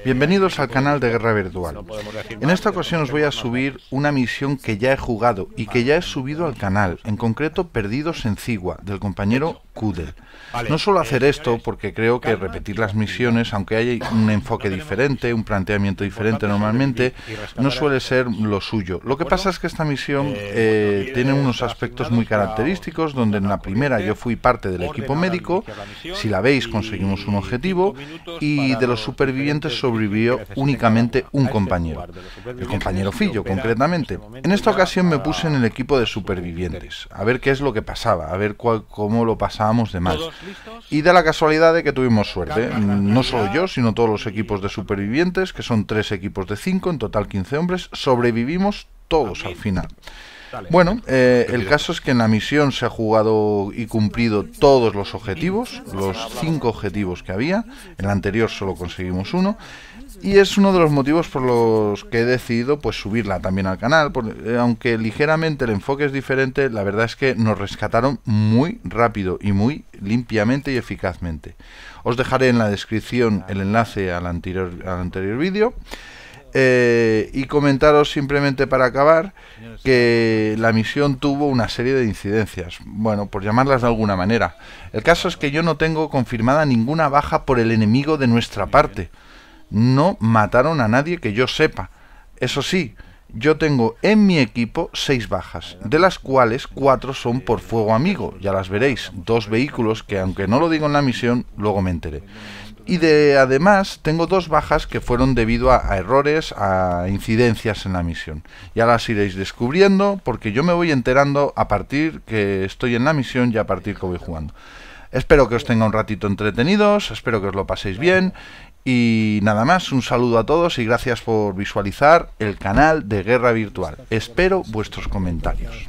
Bienvenidos al canal de Guerra Virtual. En esta ocasión os voy a subir una misión que ya he jugado y que ya he subido al canal, en concreto Perdidos en Cigua, del compañero Kudel. No suelo hacer esto porque creo que repetir las misiones, aunque haya un enfoque diferente, un planteamiento diferente normalmente, no suele ser lo suyo. Lo que pasa es que esta misión tiene unos aspectos muy característicos, donde en la primera yo fui parte del equipo médico, si la veis conseguimos un objetivo, y de los supervivientes sobrevivió únicamente un compañero, el compañero Fillo concretamente. En esta ocasión me puse en el equipo de supervivientes, a ver qué es lo que pasaba, a ver cómo lo pasábamos de mal. Y da la casualidad de que tuvimos suerte, no solo yo, sino todos los equipos de supervivientes, que son 3 equipos de 5, en total 15 hombres, sobrevivimos todos al final. Bueno, el caso es que en la misión se ha jugado y cumplido todos los objetivos, los 5 objetivos que había. En la anterior solo conseguimos uno, y es uno de los motivos por los que he decidido pues subirla también al canal, porque, aunque ligeramente el enfoque es diferente, la verdad es que nos rescataron muy rápido y muy limpiamente y eficazmente. Os dejaré en la descripción el enlace al anterior vídeo. Y comentaros simplemente para acabar que la misión tuvo una serie de incidencias, bueno, por llamarlas de alguna manera. El caso es que yo no tengo confirmada ninguna baja por el enemigo de nuestra parte. No mataron a nadie que yo sepa. Eso sí, yo tengo en mi equipo 6 bajas, de las cuales 4 son por fuego amigo, ya las veréis, 2 vehículos que, aunque no lo digo en la misión, luego me enteré. Y además tengo 2 bajas que fueron debido a errores, a incidencias en la misión. Ya las iréis descubriendo, porque yo me voy enterando a partir que estoy en la misión y a partir que voy jugando. Espero que os tenga un ratito entretenidos, espero que os lo paséis bien. Y nada más, un saludo a todos y gracias por visualizar el canal de Guerra Virtual. Espero vuestros comentarios.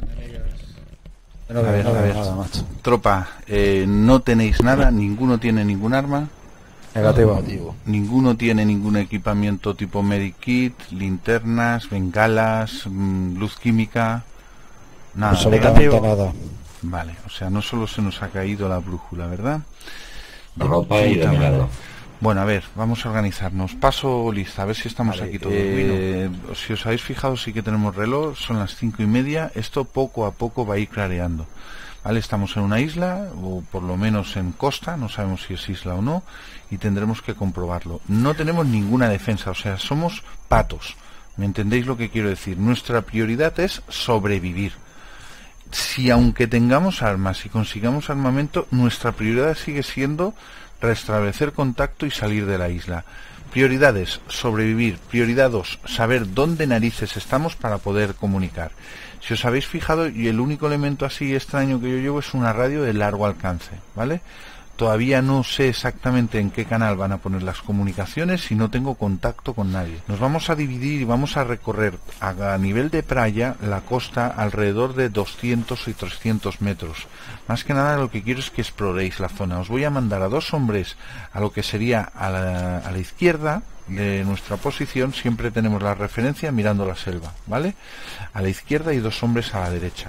A ver, tropa, no tenéis nada, ninguno tiene ningún arma. Negativo. Ninguno tiene ningún equipamiento tipo Medikit, linternas, bengalas, luz química, nada. Absolutamente nada. Vale, o sea, no solo se nos ha caído la brújula, ¿verdad? Ropa y de milagro. Bueno, a ver, vamos a organizarnos. Paso lista, a ver si estamos aquí todos. Si os habéis fijado, sí que tenemos reloj, son las 5:30. Esto poco a poco va a ir clareando. ¿Vale? Estamos en una isla, o por lo menos en costa, no sabemos si es isla o no, y tendremos que comprobarlo. No tenemos ninguna defensa, o sea, somos patos. ¿Me entendéis lo que quiero decir? Nuestra prioridad es sobrevivir. Si aunque tengamos armas y consigamos armamento, nuestra prioridad sigue siendo restablecer contacto y salir de la isla. Prioridades, sobrevivir. Prioridad 2, saber dónde narices estamos para poder comunicar. Si os habéis fijado, y el único elemento así extraño que yo llevo es una radio de largo alcance, ¿vale? Todavía no sé exactamente en qué canal van a poner las comunicaciones y no tengo contacto con nadie. Nos vamos a dividir y vamos a recorrer a nivel de playa la costa alrededor de 200 y 300 metros. Más que nada lo que quiero es que exploréis la zona. Os voy a mandar a 2 hombres a lo que sería a la izquierda de nuestra posición. Siempre tenemos la referencia mirando la selva, ¿vale? A la izquierda y 2 hombres a la derecha.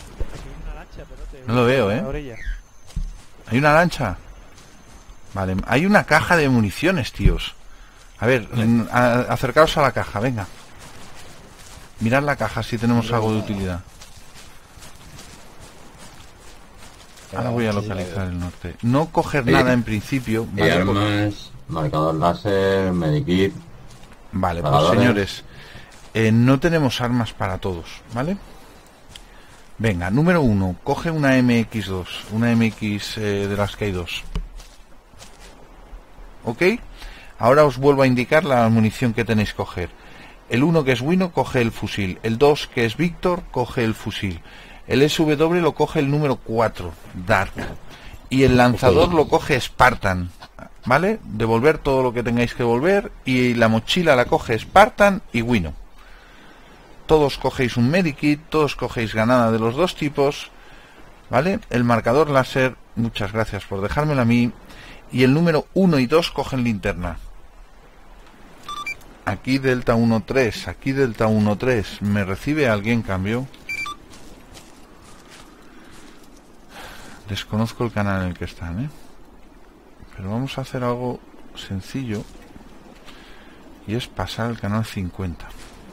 No lo veo, ¿eh? ¿Hay una lancha? Vale, hay una caja de municiones, tíos. A ver, acercaos a la caja, venga. Mirad la caja si tenemos algo de utilidad. Ahora voy a localizar el norte. No coger nada en principio. ¿Vale? Armas, marcador láser, medikit. Vale, pues señores, no tenemos armas para todos, ¿vale? Venga, número 1, coge una MX2, una MX de las que hay 2. ¿Ok? Ahora os vuelvo a indicar la munición que tenéis que coger. El 1, que es Wino, coge el fusil. El 2, que es Víctor, coge el fusil. El SW lo coge el número 4, Dark. Y el lanzador lo coge Spartan, ¿vale? Devolver todo lo que tengáis que devolver. Y la mochila la coge Spartan y Wino. Todos cogéis un medikit, todos cogéis granada de los 2 tipos, ¿vale? El marcador láser, muchas gracias por dejármelo a mí. Y el número 1 y 2 cogen linterna. Aquí Delta 1-3, aquí Delta 1-3. ¿Me recibe alguien, cambio? Desconozco el canal en el que están, ¿eh? Pero vamos a hacer algo sencillo. y es pasar al canal 50.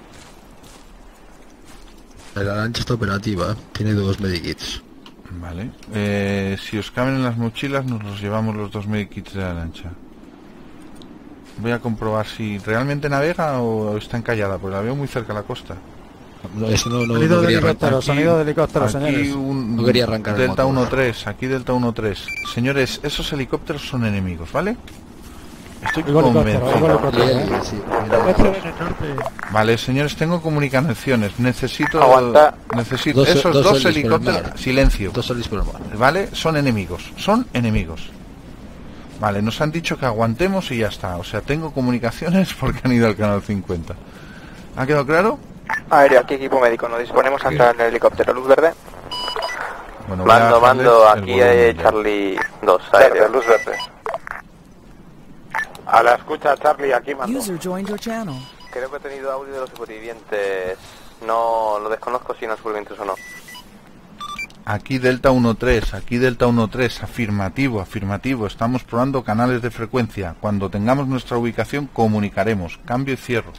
La lancha está operativa, tiene 2 medikits. Vale. Si os caben en las mochilas, nos los llevamos los 2 medikits de la lancha. Voy a comprobar si realmente navega o está encallada, porque la veo muy cerca de la costa. Sonido de helicóptero, sonido de helicóptero, señores. No quería arrancar Delta 1-3, aquí Delta 1-3. Señores, esos helicópteros son enemigos, ¿vale? Estoy convencido. Vale, señores, tengo comunicaciones. Necesito esos dos helicópteros. Silencio. Vale, son enemigos. Son enemigos. Vale, nos han dicho que aguantemos y ya está. O sea, tengo comunicaciones porque han ido al canal 50. ¿Ha quedado claro? Aéreo, aquí equipo médico. Nos disponemos a entrar en el helicóptero. Luz verde. Bueno, mando, aquí Charlie 2, aéreo. Luz verde. A la escucha, Charlie, aquí mando. Creo que he tenido audio de los supervivientes. No lo desconozco si no supervivientes o no. Aquí Delta 1-3, aquí Delta 1-3, afirmativo, afirmativo. Estamos probando canales de frecuencia. Cuando tengamos nuestra ubicación comunicaremos. Cambio y cierro.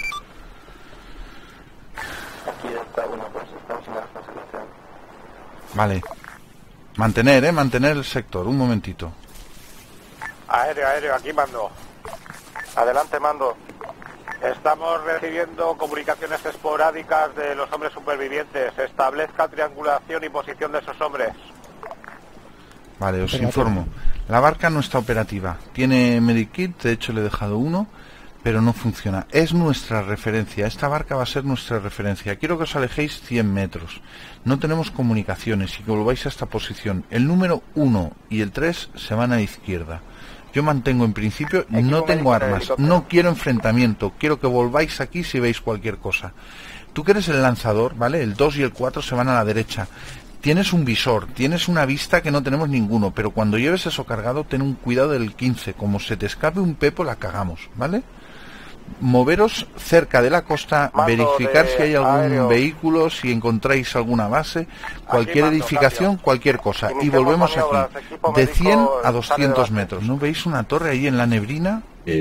Aquí Delta 1, pues estamos en la constelación. Vale. Mantener el sector. Un momentito. Aéreo, aquí mando. Adelante, mando. Estamos recibiendo comunicaciones esporádicas de los hombres supervivientes. Establezca triangulación y posición de esos hombres. Vale, os informo. La barca no está operativa. Tiene medikit, de hecho le he dejado uno, pero no funciona. Es nuestra referencia. Esta barca va a ser nuestra referencia. Quiero que os alejéis 100 metros. No tenemos comunicaciones y que volváis a esta posición. El número 1 y el 3 se van a la izquierda. Yo mantengo en principio, no tengo armas, no quiero enfrentamiento, quiero que volváis aquí si veis cualquier cosa. Tú que eres el lanzador, ¿vale? El 2 y el 4 se van a la derecha. Tienes un visor, tienes una vista que no tenemos ninguno, pero cuando lleves eso cargado, ten un cuidado del 15. Como se te escape un pepo, la cagamos, ¿vale? Moveros cerca de la costa, verificar si hay algún vehículo, si encontráis alguna base, cualquier edificación, cualquier cosa. Y volvemos aquí, de 100 a 200 metros. ¿No veis una torre ahí en la neblina?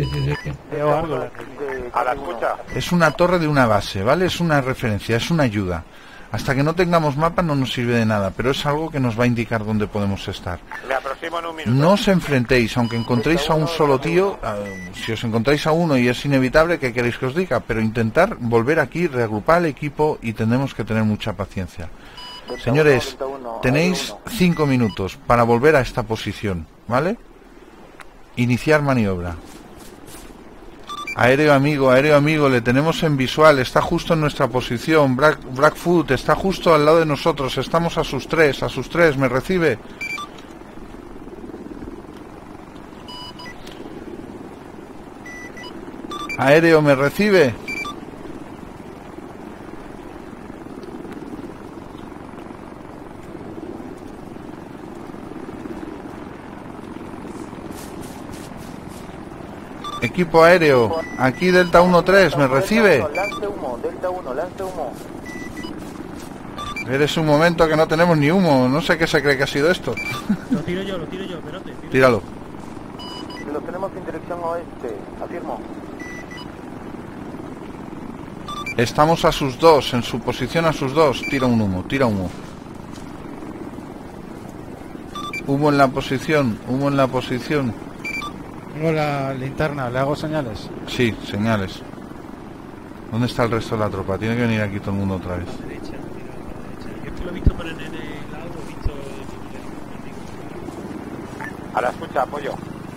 A la escucha. Es una torre de una base, ¿vale? Es una referencia, es una ayuda. Hasta que no tengamos mapa no nos sirve de nada, pero es algo que nos va a indicar dónde podemos estar. Me aproximo en un minuto. No os enfrentéis, aunque encontréis a un solo tío, si os encontráis a uno y es inevitable, ¿qué queréis que os diga? Pero intentar volver aquí, reagrupar el equipo y tenemos que tener mucha paciencia. Señores, tenéis 5 minutos para volver a esta posición, ¿vale? Iniciar maniobra. Aéreo amigo, le tenemos en visual, está justo en nuestra posición. Blackfoot está justo al lado de nosotros, estamos a sus 3, ¿me recibe? Aéreo, ¿me recibe? Equipo aéreo, aquí Delta 1-3, ¿me recibe? Lance humo, Delta 1, lance humo. Eres un momento que no tenemos ni humo, no sé qué se cree que ha sido esto. Lo tiro yo, espérate. Tíralo. Lo tenemos en dirección oeste, afirmo. Estamos a sus 2, en su posición a sus 2, tira un humo. Humo en la posición. Tengo la linterna, ¿le hago señales? Sí, señales. ¿Dónde está el resto de la tropa? Tiene que venir aquí todo el mundo otra vez. Yo que lo he visto por el lado, he visto... A la escucha, apoyo.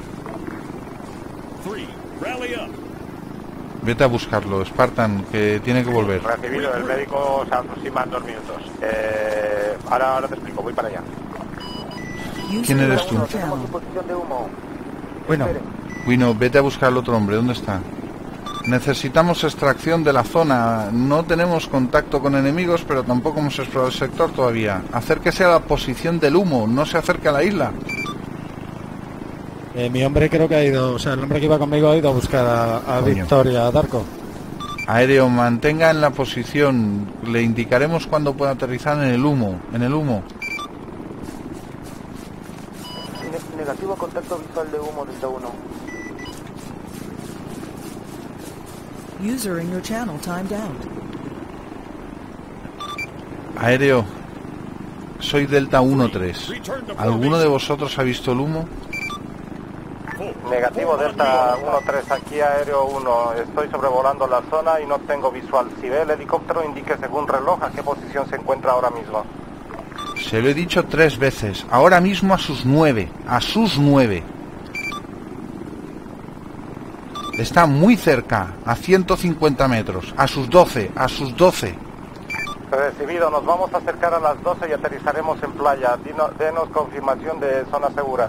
Vete a buscarlo, Spartan, que tiene que volver. Recibido, el médico se aproxima en 2 minutos. Ahora te explico, voy para allá. ¿Quién eres tú? Tenemos su posición de humo. Bueno, vete a buscar al otro hombre, ¿dónde está? Necesitamos extracción de la zona. No tenemos contacto con enemigos, pero tampoco hemos explorado el sector todavía. Acérquese a la posición del humo, no se acerque a la isla. Mi hombre creo que ha ido, o sea, el hombre que iba conmigo ha ido a buscar a Victoria, a Darko. Aéreo, mantenga en la posición. Le indicaremos cuándo pueda aterrizar en el humo. Negativo, contacto visual de humo, Delta 1. User in your channel timed out. Aéreo, soy Delta 1-3. ¿Alguno de vosotros ha visto el humo? Negativo, Delta 1-3, aquí Aéreo 1. Estoy sobrevolando la zona y no tengo visual. Si ve el helicóptero, indique según reloj a qué posición se encuentra ahora mismo. Se lo he dicho 3 veces. Ahora mismo a sus 9. A sus 9. Está muy cerca, a 150 metros. A sus 12, a sus 12. Recibido, nos vamos a acercar a las 12 y aterrizaremos en playa. Denos confirmación de zona segura.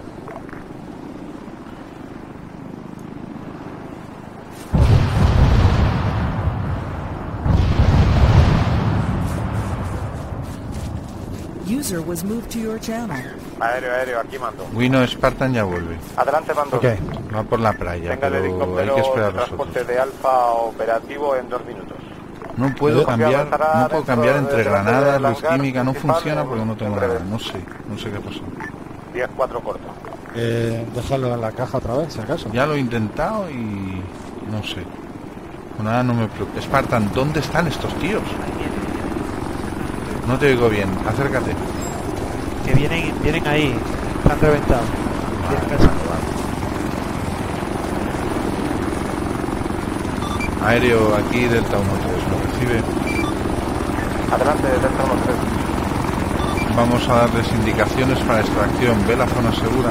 User was moved to your channel. Aéreo, aquí mando. Wino, Spartan ya vuelve. Adelante, mando. Okay. Va por la playa, Tenga el pero hay helicóptero que esperar de transporte nosotros. de Alfa operativo en 2 minutos. No puedo cambiar, no puedo cambiar entre granadas, luz hangar química, no principal funciona porque no tengo en breve. nada. No sé qué pasó. 10-4 corto. Déjalo en la caja otra vez, si acaso. Ya lo he intentado y no sé. Bueno, nada, no me preocupo. Spartan, ¿dónde están estos tíos? No te oigo bien, acércate. Que vienen ahí, están reventados. Vienen cazando. Aéreo, aquí Delta 1-3, ¿me recibe? Adelante, Delta 1-3. Vamos a darles indicaciones para extracción. ¿Ve la zona segura?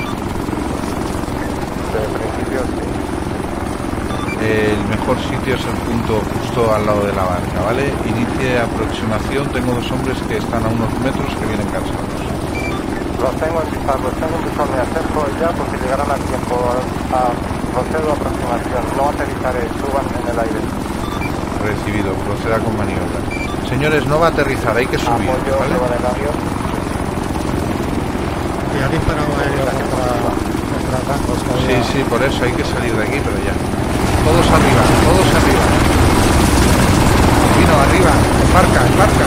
De principio, sí. El mejor sitio es el punto justo al lado de la barca, ¿vale? Inicie aproximación. Tengo 2 hombres que están a unos metros que vienen cansados. Los tengo en visual, me acerco ya porque llegarán a tiempo. Procedo a aproximación, no aterrizaré, suban en el aire. Recibido, proceda con maniobra. Señores, no va a aterrizar, hay que subir, Apoyo, ¿vale? prueba del avión. Y ha disparado aéreo contra bancos. Sí, por eso hay que salir de aquí, pero ya. Todos arriba, todos arriba. Vino, arriba, embarca.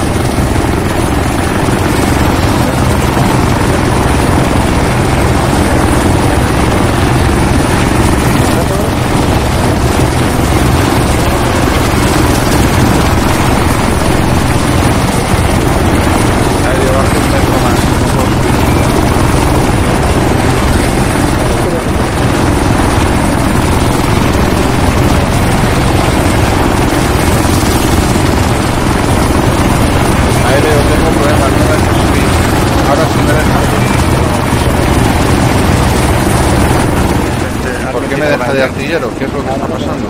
De artillero, ¿qué es lo que está pasando?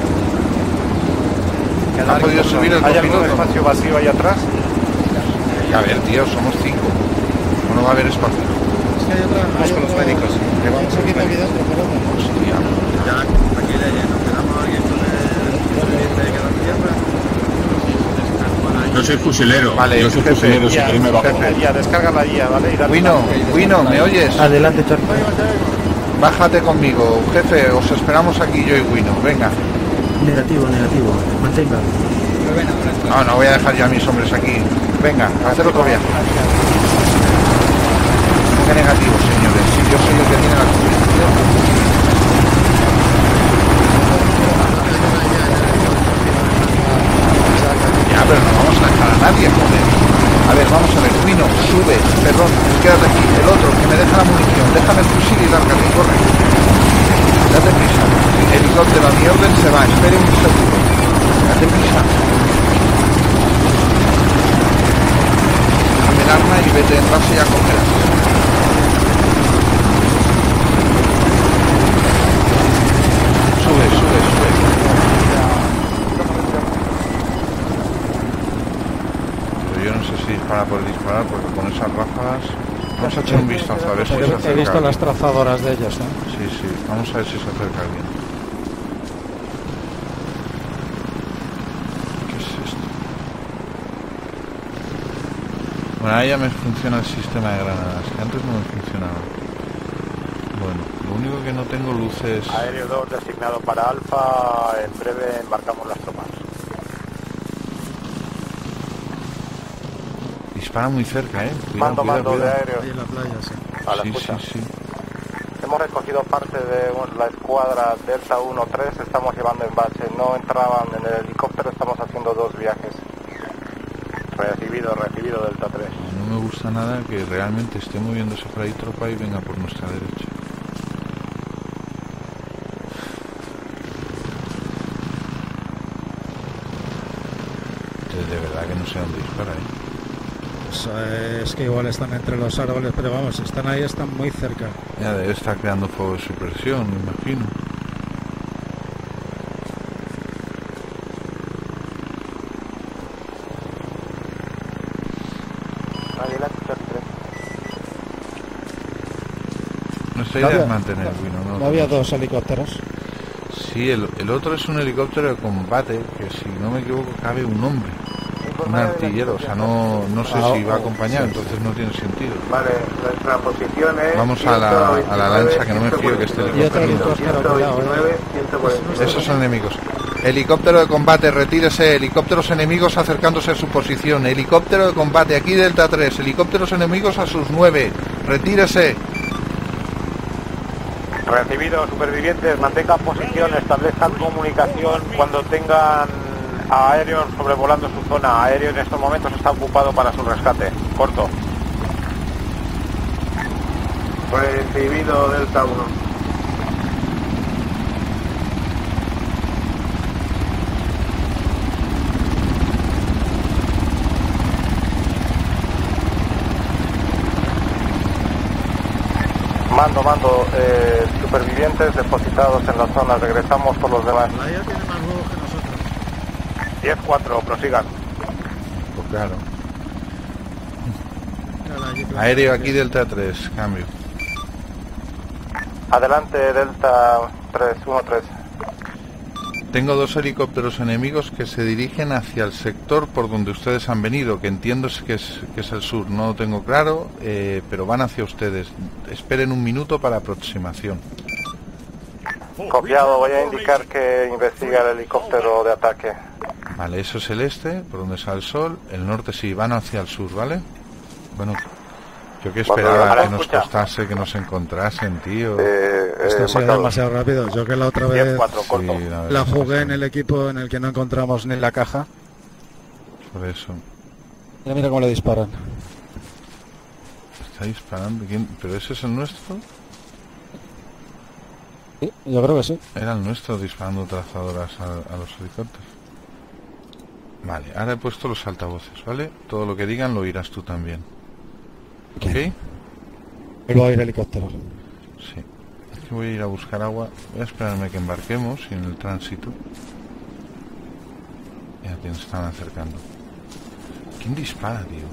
¿Ha podido subir el ¿Hay algún copiloto? espacio vacío ahí atrás? A ver, tío, somos 5. ¿O no va a haber espacio? Es que hay otra. Vamos con los médicos. Vamos aquí aquí dentro, pero Hostia. Ya, aquí le nos quedamos alguien con el de cada tierra. Yo soy fusilero. Vale, yo soy jefe, fusilero, si Ya, queréis me bajo. ya, descarga la guía, ¿vale? Y dale Wino, ¿me oyes? Adelante, Charlie. Bájate conmigo, jefe, os esperamos aquí yo y Wino, venga. Negativo. Mantenga. No voy a dejar ya a mis hombres aquí. Venga, hacer otro viaje. Qué negativo, señores, si yo soy el que tiene la comunicación. Ya, pero no vamos a dejar a nadie, joder. A ver, vamos a ver, Wino, sube, perdón, quédate aquí, el otro, que me deja la munición, déjame el fusil y lárgate, corre. Date prisa, helicóptero a mi orden se va, espere un segundo. Date prisa. Dame el arma y vete en base y a cogerás. Sube. Yo no sé si dispara por disparar porque con esas ráfagas vamos a echar un vistazo a ver si se acerca. he visto alguien. las trazadoras de ellos, ¿eh? Sí, vamos a ver si se acerca alguien. ¿Qué es esto? Bueno, ahí ya me funciona el sistema de granadas, que antes no me funcionaba. Bueno, lo único que no tengo luces. Aéreo 2 designado para Alfa, en breve embarcamos las tropas. Dispara muy cerca, cuidado, Mando de cuidado. aéreo. Ahí en la playa, sí. A la Sí. escucha. Hemos recogido parte de la escuadra Delta 1-3, estamos llevando en base. No entraban en el helicóptero, estamos haciendo 2 viajes. Recibido Delta 3. No me gusta nada que realmente esté moviéndose por ahí tropa y venga por nuestra derecha. De verdad que no sé dónde dispara, Pues, es que igual están entre los árboles, pero vamos, están ahí, están muy cerca. Ya debe estar creando fuego de supresión, me imagino. Nuestra idea es mantener, Wino, ¿No había 2 helicópteros? Sí, el otro es un helicóptero de combate que, si no me equivoco, cabe un hombre, un artillero, o sea, no sé si va acompañado, entonces no tiene sentido. Vale, nuestra posición es... Vamos a la lancha, que no me fío que este helicóptero... Esos son enemigos. Helicóptero de combate, retírese. Helicópteros enemigos acercándose a su posición. Helicóptero de combate, aquí Delta 3. Helicópteros enemigos a sus 9. Retírese. Recibido, supervivientes, mantengan posición, establezcan comunicación cuando tengan aéreos sobrevolando su zona. Aéreo en estos momentos está ocupado para su rescate. Corto. Recibido, Delta 1. Mando, supervivientes depositados en la zona, regresamos por los demás. La IA tiene más huevos que nosotros. 10-4, prosigan. Pues claro. Aéreo aquí Delta 3, cambio. Adelante, Delta 3-1-3. Tengo 2 helicópteros enemigos que se dirigen hacia el sector por donde ustedes han venido, que entiendo que es el sur, no lo tengo claro, pero van hacia ustedes. Esperen un minuto para aproximación. Copiado, voy a indicar que investiga el helicóptero de ataque. Vale, eso es el este, por donde sale el sol. El norte sí, van hacia el sur, ¿vale? Bueno, yo que esperaba que nos costase que nos encontrasen, tío. Esto ha sido demasiado rápido. Yo que la otra vez 10-4, Sí, la jugué en el equipo en el que no encontramos ni la caja. Por eso. Mira cómo le disparan. Está disparando. ¿Quién? ¿Pero ese es el nuestro? Sí, yo creo que sí. Era el nuestro disparando trazadoras a los helicópteros. Vale, ahora he puesto los altavoces, ¿vale? Todo lo que digan lo oirás tú también. ¿Ok? Vuelvo a ir helicóptero. Sí. Es que voy a ir a buscar agua. Voy a esperarme que embarquemos y en el tránsito. Ya te están acercando. ¿Quién dispara, tío?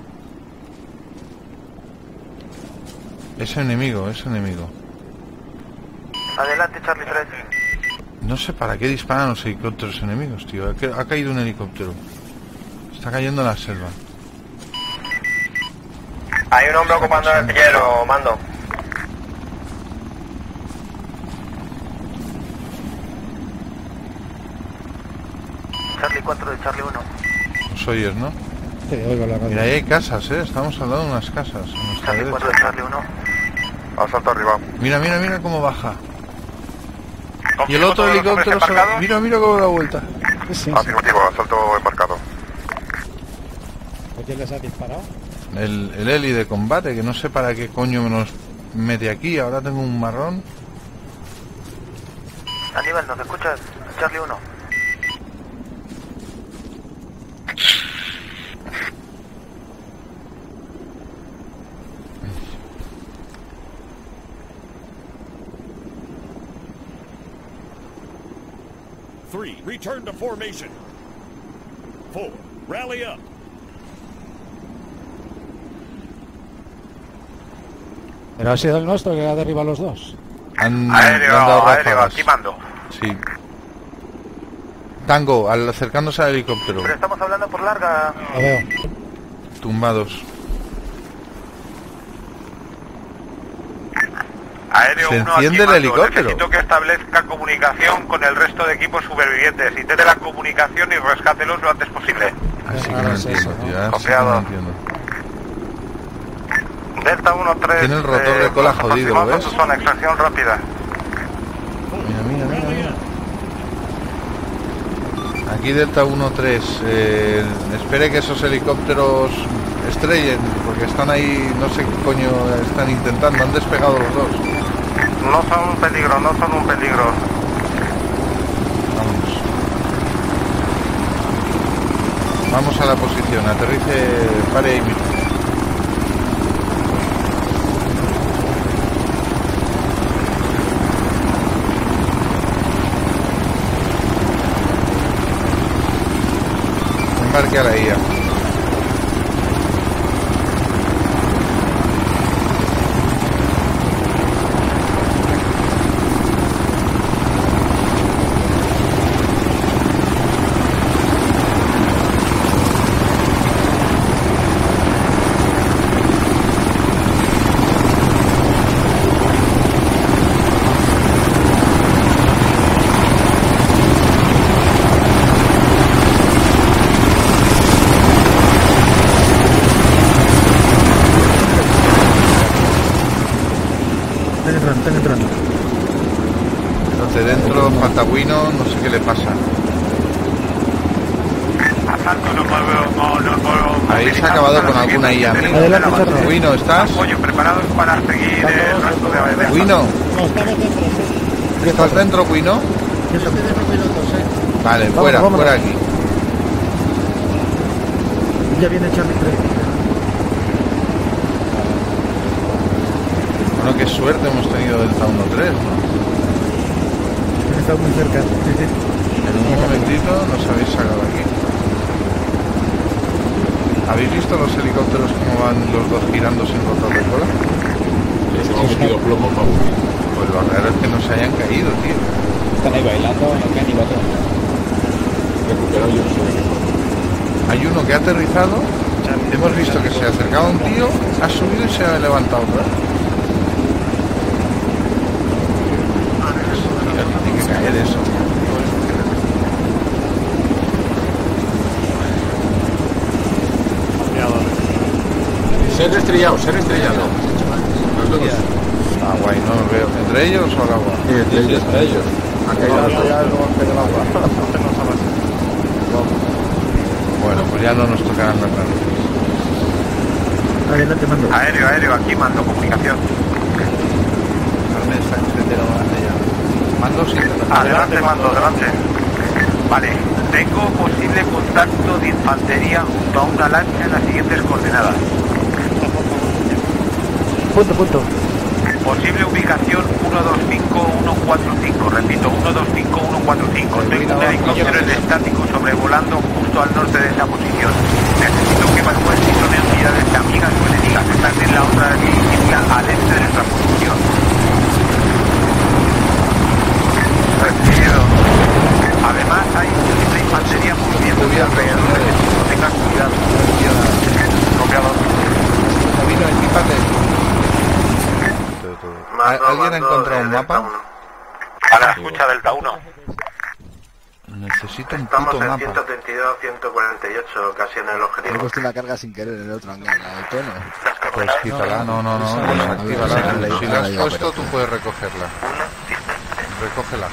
Es enemigo, es enemigo. Adelante, Charlie 3. No sé para qué disparan los helicópteros enemigos, tío. Ha caído un helicóptero. Está cayendo en la selva. Hay un hombre ocupando el artillero, mando. Charlie 4 de Charlie 1. Los oyes, ¿no? Sí, oigo la radio. Mira, ahí hay casas, ¿eh? Estamos hablando de unas casas. A nuestra Charlie 4 de derecha. Charlie 1. Asalto arriba. Mira, mira, mira cómo baja. Y el otro helicóptero se va... Mira, mira cómo da vuelta. Sí. Afirmativo, asalto embarcado. ¿Quién les ha disparado? El heli de combate, que no sé para qué coño nos mete aquí. Ahora tengo un marrón. Aníbal, ¿nos escuchas? Charlie 1. Return to formation. 4, rally up. Pero ha sido el nuestro que ha derribado los dos. Han dado ráfagas. aquí mando. Sí. Tango, acercándose al helicóptero. Pero estamos hablando por larga. Lo veo. Tumbados. Aéreo Se 1 enciende el helicóptero. Necesito que establezca comunicación con el resto de equipos supervivientes. Intente la comunicación y rescátelos lo antes posible. Así que no entiendo, tío. Así que Copiado. no entiendo. Delta 1-3. Tiene el rotor de cola jodido, ¿lo ves? Su zona, extracción rápida. Mira. Aquí Delta 1-3. Espere que esos helicópteros estrellen, porque están ahí, no sé qué coño están intentando. Han despegado los dos. No son un peligro, no son un peligro. Vamos a la posición, aterrice, pare ahí mismo. Embarque a la IA. Están entrando. Los de dentro, Fatawino, no sé qué le pasa. Ahí se ha acabado con alguna IA. Adelante, Cerro. Wino, ¿estás? Apoyo, preparados para seguir el resto de ABD. Wino, No, estamos dentro, sí. ¿estás dentro, Wino? Vale, fuera, vámonos. fuera aquí. Ya viene Charlie 3. Bueno, qué suerte hemos tenido Delta 1-3, ¿no? Han estado muy cerca. En un momentito nos habéis sacado aquí. ¿Habéis visto los helicópteros cómo van los dos girando sin rotor de cola? Les hemos metido plomo para hundir. Pues lo raro es que no se hayan caído, tío. Están ahí bailando, no quedan ni botones. Recuperado yo no sé de qué forma. Hay uno que ha aterrizado, hemos visto que se acercaba un tío, ha subido y se ha levantado otra vez. Tiene que caer eso. Se han estrellado, se han estrellado. Los dos. Ah, guay, no los veo. ¿Entre ellos o al agua? Sí, entre ellos. Han caído los dos. Bueno, pues ya no nos tocarán las manos. Adelante, mando. Aéreo, aquí mando comunicación. Mando sin Adelante, mando, adelante. Vale, tengo posible contacto de infantería junto a una lancha en las siguientes coordenadas. Punto. Posible ubicación 125-145, repito, 125-145. Tengo un helicóptero en estático sobrevolando justo al norte de esa posición. Necesito que evalúen si son unidades amigas o enemigas. Están en la otra línea al este de nuestra posición. Recibido. Además hay posible infantería moviéndose alrededor. Tengan cuidado. Copiado. Sabino, equipate. ¿Alguien ha encontrado un mapa? A la escucha Delta 1. Necesito un Estamos puto en mapa. 132, 148, casi en el He objetivo. puesto una carga sin querer en el otro hangar, la del tono. Pues quítala, no, desactívala. Si la has puesto, tú puedes recogerla. Recógela.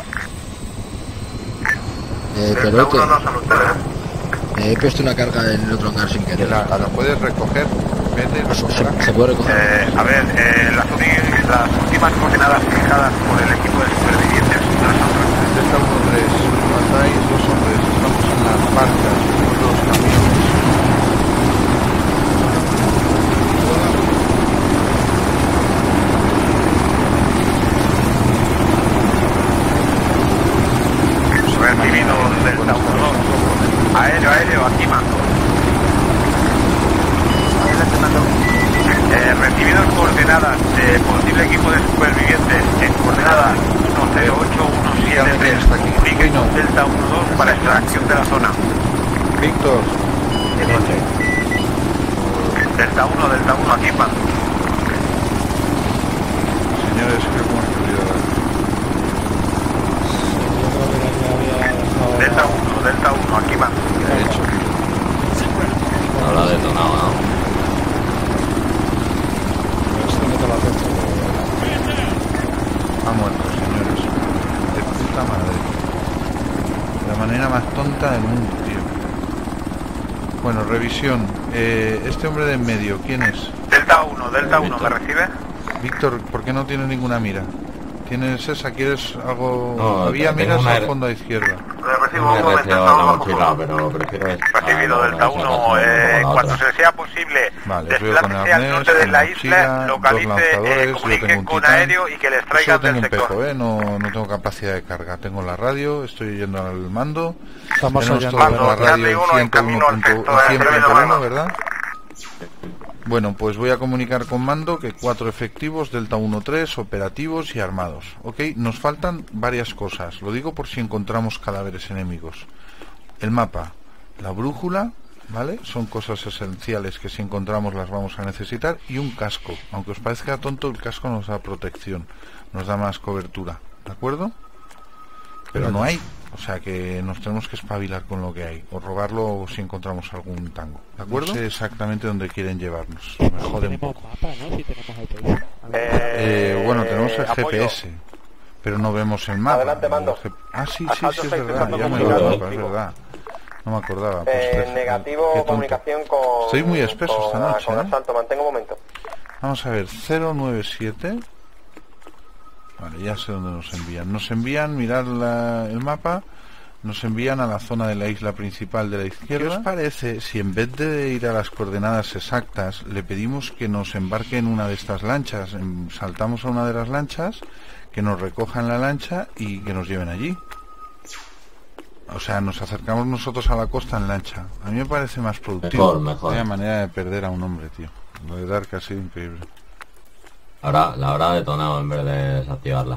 Perote, no son ustedes. he puesto una carga en el otro hangar sin querer. La puedes recoger. Vete y recógela. ¿Se puede recoger? A ver, las últimas coordenadas fijadas por el equipo de supervivientes las son Delta 1-3, matáis dos hombres, estamos en las barcas, los camiones. recibido Delta 1-2. Aéreo, aquí mando. Adelante, mando. Recibido coordenadas de posible equipo de supervivientes en coordenadas 108-173. Comunique con Delta 1-2 para extracción de la zona. Víctor. Delta 1, aquí mando. Señores, creo que hemos perdido Delta 1, aquí mando. ¿Qué ha hecho? Habrá detonado, ¿no? puta madre. De la manera más tonta del mundo, tío. Bueno, revisión. Este hombre de en medio, ¿quién es? Delta 1, ¿me recibe? Víctor, ¿por qué no tienes ninguna mira? ¿Tienes esa? ¿Quieres algo? No, había tengo miras una al fondo a izquierda. Recibo un RCO en la mochila, pero prefiero... Recibido Delta 1, cuando se sea posible, vale, os veo con desplácese al arnés, norte de con la mochila, isla, dos localice, lanzadores, yo comunique tengo un con titán. aéreo y que les Solo traigan tengo del un pejo, sector. no tengo capacidad de carga. Tengo la radio, estoy yendo al mando. Estamos Tenemos oyendo toda la radio Charlie 1 en camino al sector, 100.1, ¿verdad? Bueno, pues voy a comunicar con mando que 4 efectivos, Delta 1-3, operativos y armados. Ok, nos faltan varias cosas. Lo digo por si encontramos cadáveres enemigos. El mapa, la brújula, ¿vale? Son cosas esenciales que si encontramos las vamos a necesitar. Y un casco. Aunque os parezca tonto, el casco nos da protección, nos da más cobertura, ¿de acuerdo? Pero no hay, o sea que nos tenemos que espabilar con lo que hay, o robarlo si encontramos algún tango, ¿de acuerdo? No sé exactamente dónde quieren llevarnos, me jode un poco. Mapa, ¿no? Si tenemos GPS. Bueno, tenemos el GPS, pero no vemos el mapa. Adelante, mando. Sí, es verdad, ya me lo es verdad. No me acordaba. Pues, negativo, comunicación con... Soy muy espeso esta noche, con asalto, mantengo un momento. Vamos a ver, 097... Vale, ya sé dónde nos envían. Nos envían, mirad el mapa, nos envían a la zona de la isla principal de la izquierda. ¿Qué os parece si en vez de ir a las coordenadas exactas le pedimos que nos embarque en una de estas lanchas? Saltamos a una de las lanchas, que nos recojan la lancha y que nos lleven allí. O sea, nos acercamos nosotros a la costa en lancha. A mí me parece más productivo. Mejor. Vaya manera de perder a un hombre, tío. Lo de Dark ha sido increíble. Ahora la habrá detonado en vez de desactivarla.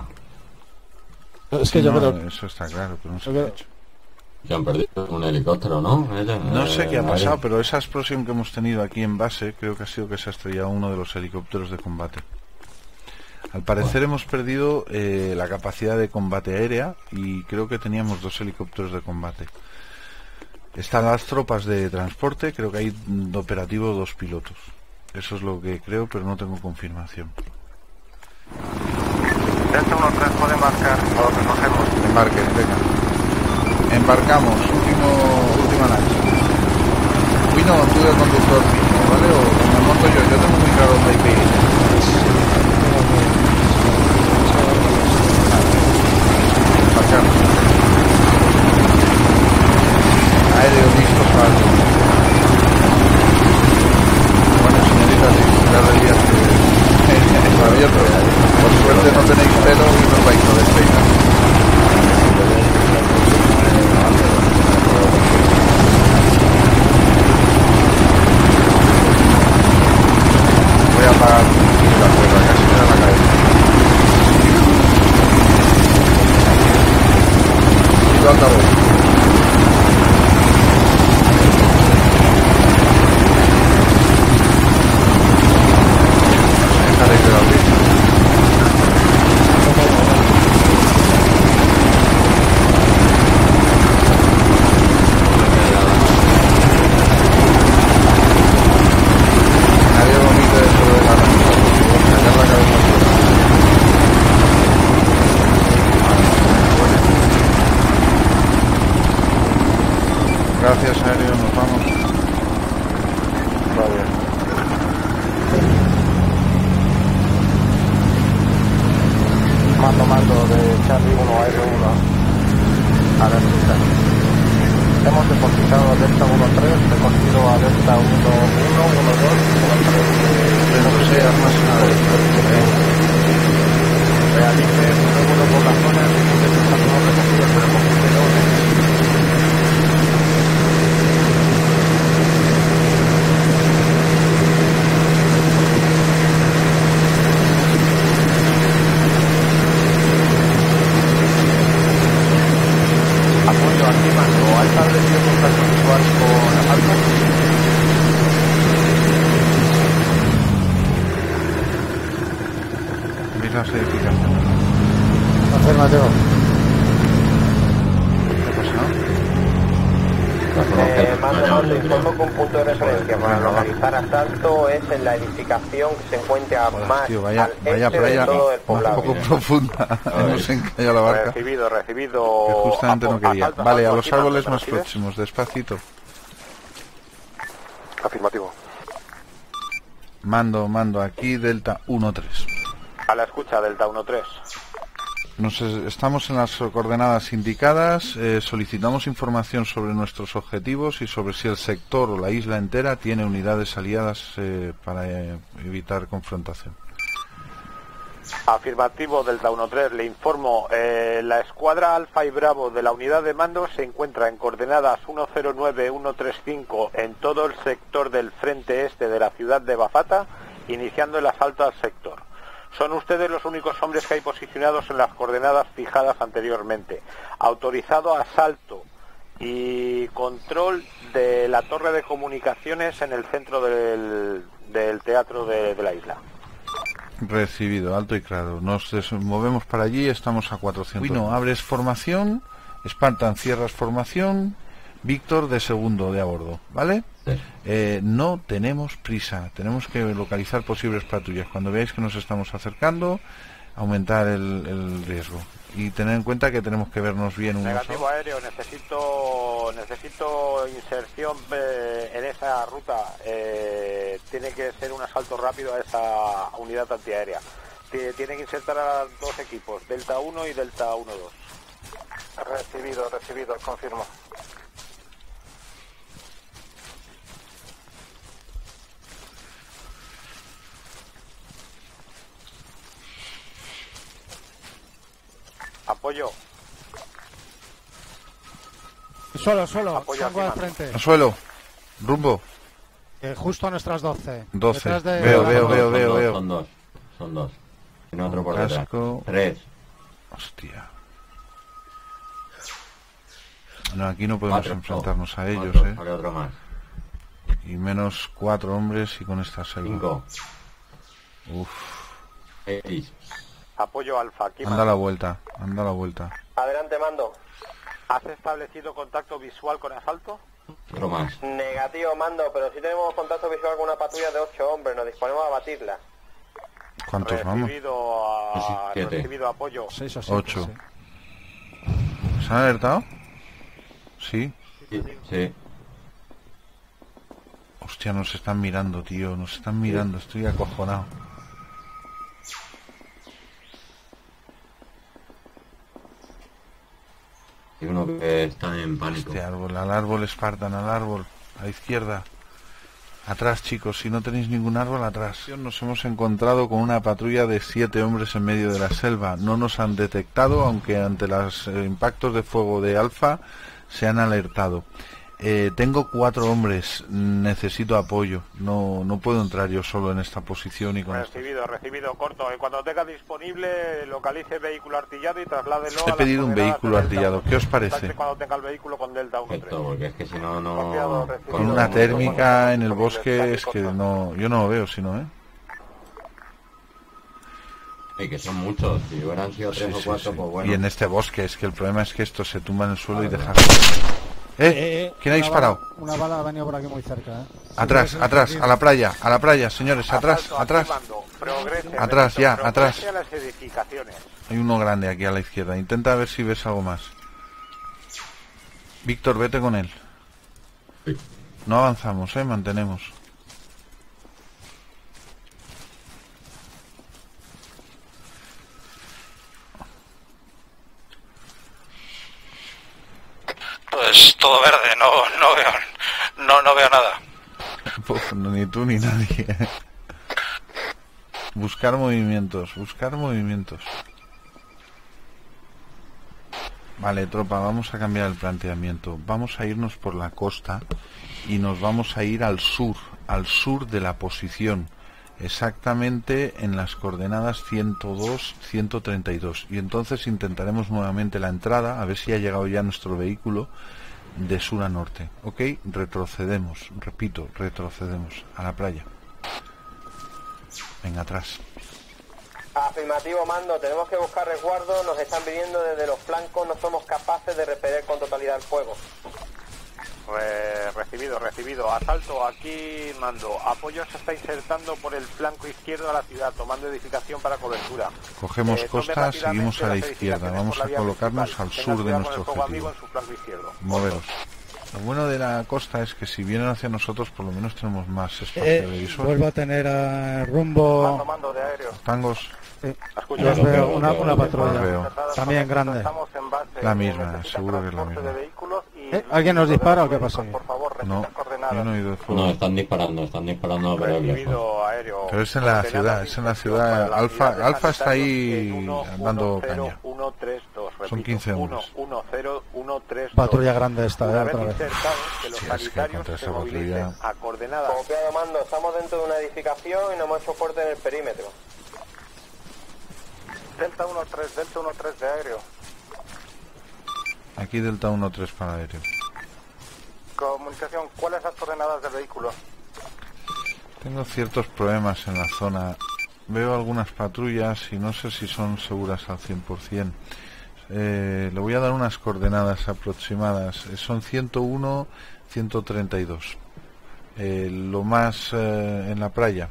Es que yo creo... Eso está claro, pero no se ha hecho. Que han perdido un helicóptero, ¿no? No sé qué ha pasado, pero esa explosión que hemos tenido aquí en base, creo que ha sido que se ha estrellado uno de los helicópteros de combate. Al parecer hemos perdido la capacidad de combate aérea y creo que teníamos 2 helicópteros de combate. Están las tropas de transporte, creo que hay de operativo 2 pilotos. Eso es lo que creo, pero no tengo confirmación. Delta 1-3 puede embarcar, lo recogemos. Embarquen, venga. Embarcamos, última lancha. Vino, tú de conductor, ¿vale? O me monto yo tengo muy claro dónde hay que ir. Embarcamos. Aéreo listo para el... Bueno, señoritas, disfrutar del viaje. Es maravilloso. Por suerte no tenéis pelo y no vais a despeinar. Voy a apagar la cuerda, casi me da la cabeza. Y lo altavoz. Gracias, aéreo, nos vamos. Va bien. Mando de Charlie 1, aéreo 1. A la ruta. Hemos depositado Delta 1-3, hemos ido a Delta 1-1, 1-2, 1-3. Pero no sé, armas una vez. Realice uno por la zona, que se está tomando recogido, pero con las edificaciones. Mando, informo que un punto de referencia para localizar asalto es en la edificación que se encuentra más vaya al este playa de todo el un poblado. poco profunda. Hemos encallado la barca. Recibido. Que justamente no quería. Vale, a los árboles más próximos, despacito. Afirmativo. Mando aquí, Delta 1-3. A la escucha, Delta 1-3. Estamos en las coordenadas indicadas, solicitamos información sobre nuestros objetivos y sobre si el sector o la isla entera tiene unidades aliadas para evitar confrontación. Afirmativo, Delta 1-3, le informo, la escuadra Alfa y Bravo de la unidad de mando se encuentra en coordenadas 109-135 en todo el sector del frente este de la ciudad de Bafata, iniciando el asalto al sector. Son ustedes los únicos hombres que hay posicionados en las coordenadas fijadas anteriormente. Autorizado asalto y control de la torre de comunicaciones en el centro del teatro de la isla. Recibido, alto y claro. Nos movemos para allí, estamos a 400. Wino, abres formación, Spartan, cierras formación, Víctor de segundo de a bordo, ¿vale? Sí. No tenemos prisa, tenemos que localizar posibles patrullas. Cuando veáis que nos estamos acercando, aumentar el riesgo. Y tener en cuenta que tenemos que vernos bien. Negativo aéreo, necesito inserción en esa ruta. Tiene que ser un asalto rápido a esa unidad antiaérea. Tiene que insertar a dos equipos, Delta 1 y Delta 1-2. Recibido, confirmo. Apoyo. Suelo. Apoyo Salgo al frente. Al suelo. Rumbo. Justo a nuestras 12. 12. De... Veo. Son dos. En otro por detrás. 3. Hostia. No, aquí no podemos enfrentarnos a ellos, Otro más. Y menos 4 hombres y con esta 5. Uf. 6. Apoyo Alfa. Aquí Anda la vuelta. Adelante, mando. ¿Has establecido contacto visual con asalto? Otro más. Negativo, mando, pero si tenemos contacto visual con una patrulla de 8 hombres, nos disponemos a batirla. ¿Cuántos vamos? Recibido apoyo. 6 o 7. 8. Sí. ¿Se han alertado? Sí. Sí. Hostia, nos están mirando, tío. Estoy acojonado. Y uno que está en pánico. Este árbol, al árbol, Spartan, al árbol, a la izquierda. Atrás, chicos, si no tenéis ningún árbol, atrás. Nos hemos encontrado con una patrulla de 7 hombres en medio de la selva. No nos han detectado, aunque ante los impactos de fuego de Alfa se han alertado. Tengo 4 hombres, necesito apoyo. No puedo entrar yo solo en esta posición y con Recibido, corto. Cuando tenga disponible, localice vehículo artillado y trasládelo. He pedido un vehículo artillado. ¿Qué os parece? Cuando tenga el vehículo con Delta 1-3. Porque es que si no... Con una térmica en el bosque es que no... Yo no lo veo, si no, Y que son muchos. Si hubieran sido 3 o 4, pues bueno. Y en este bosque, es que el problema es que esto se tumba en el suelo y deja... ¿Quién ha disparado? Una bala ha venido por aquí muy cerca, Atrás, a la playa, señores, atrás. Atrás, atrás. Hay uno grande aquí a la izquierda, intenta ver si ves algo más. Víctor, vete con él. No avanzamos, mantenemos. Pues todo verde, no veo nada. Pues ni tú ni nadie. Buscar movimientos. Vale, tropa, vamos a cambiar el planteamiento. Vamos a irnos por la costa y nos vamos a ir al sur de la posición, exactamente en las coordenadas 102-132. Y entonces intentaremos nuevamente la entrada, a ver si ha llegado ya nuestro vehículo de sur a norte. Ok, retrocedemos, repito, retrocedemos a la playa. Venga, atrás. Afirmativo, mando, tenemos que buscar resguardo, nos están viniendo desde los flancos, no somos capaces de repeler con totalidad el fuego. Recibido. Asalto, aquí mando. Apoyo se está insertando por el flanco izquierdo a la ciudad, tomando edificación para cobertura. Cogemos costa, seguimos a la izquierda. Vamos a colocarnos al sur de nuestro objetivo. Moveros. Lo bueno de la costa es que si vienen hacia nosotros, por lo menos tenemos más espacio de visual. Vuelvo a tener rumbo... Mando de aéreo. Tangos. Los veo, una patrulla. También grande. La misma, seguro que es la misma. ¿Alguien nos dispara o qué pasa aquí? No, yo no he oído fuego. No, están disparando pero lejos. Pero es en la ciudad, Alfa está ahí dando caña. Son 15 hombres. Patrulla grande esta, otra vez. Sí, es que contra esa patrulla... Confiado mando, estamos dentro de una edificación y nos hemos hecho fuerte en el perímetro. Delta 1-3 de aéreo. Aquí Delta 1-3 para aéreo. Comunicación, ¿cuáles las coordenadas del vehículo? Tengo ciertos problemas en la zona. Veo algunas patrullas y no sé si son seguras al 100%. Le voy a dar unas coordenadas aproximadas. Son 101, 132. Lo más en la playa.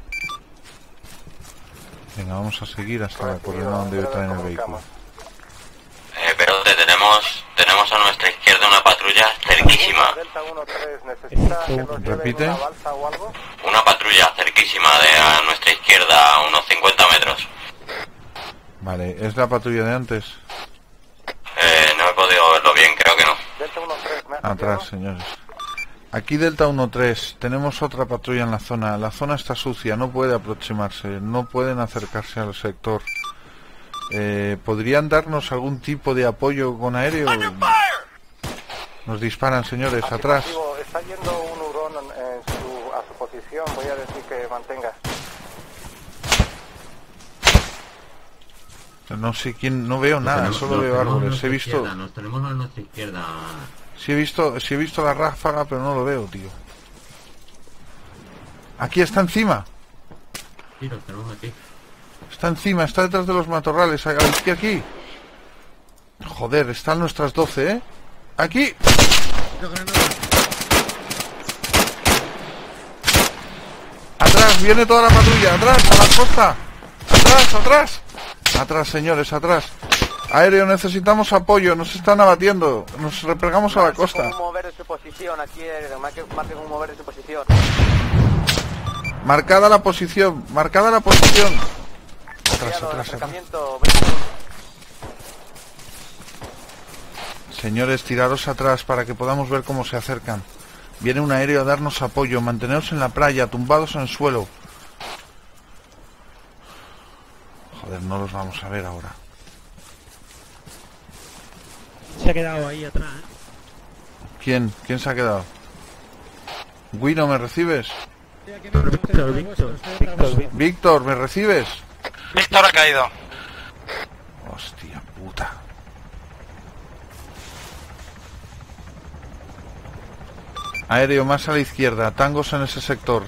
Venga, vamos a seguir hasta la coordenada donde traen el vehículo. Pero tenemos a nuestra izquierda una patrulla cerquísima. ¿Repite? Una patrulla cerquísima a nuestra izquierda, a unos 50 metros. Vale, ¿es la patrulla de antes? No he podido verlo bien, creo que no. Atrás, señores. Aquí Delta 1-3, tenemos otra patrulla en la zona. La zona está sucia, no puede aproximarse, no pueden acercarse al sector. ¿Podrían darnos algún tipo de apoyo con aéreo? Nos disparan, señores, atrás. Está yendo un hurón a su posición, voy a decir que mantenga. No sé quién, no veo nada, solo veo árboles. He visto... Nos tenemos a nuestra izquierda. Sí he visto la ráfaga, pero no lo veo, tío. Aquí está encima. Sí, lo tenemos aquí. Está encima, está detrás de los matorrales. Aquí. Joder, están nuestras 12, ¿eh? Aquí. Atrás, viene toda la patrulla. Atrás, a la costa. Atrás, señores, atrás. Aéreo, necesitamos apoyo, nos están abatiendo. Nos replegamos a la costa. Mover su posición, aquí marquen un mover de su posición. Marcada la posición. Atrás. Señores, tiraros atrás para que podamos ver cómo se acercan. Viene un aéreo a darnos apoyo. Manteneos en la playa, tumbados en el suelo. Joder, no los vamos a ver ahora. Se ha quedado ahí atrás, ¿eh? ¿Quién se ha quedado? Guino, ¿me recibes? Víctor, ¿me recibes? Víctor ha caído. Hostia puta. Aéreo, más a la izquierda. Tangos en ese sector.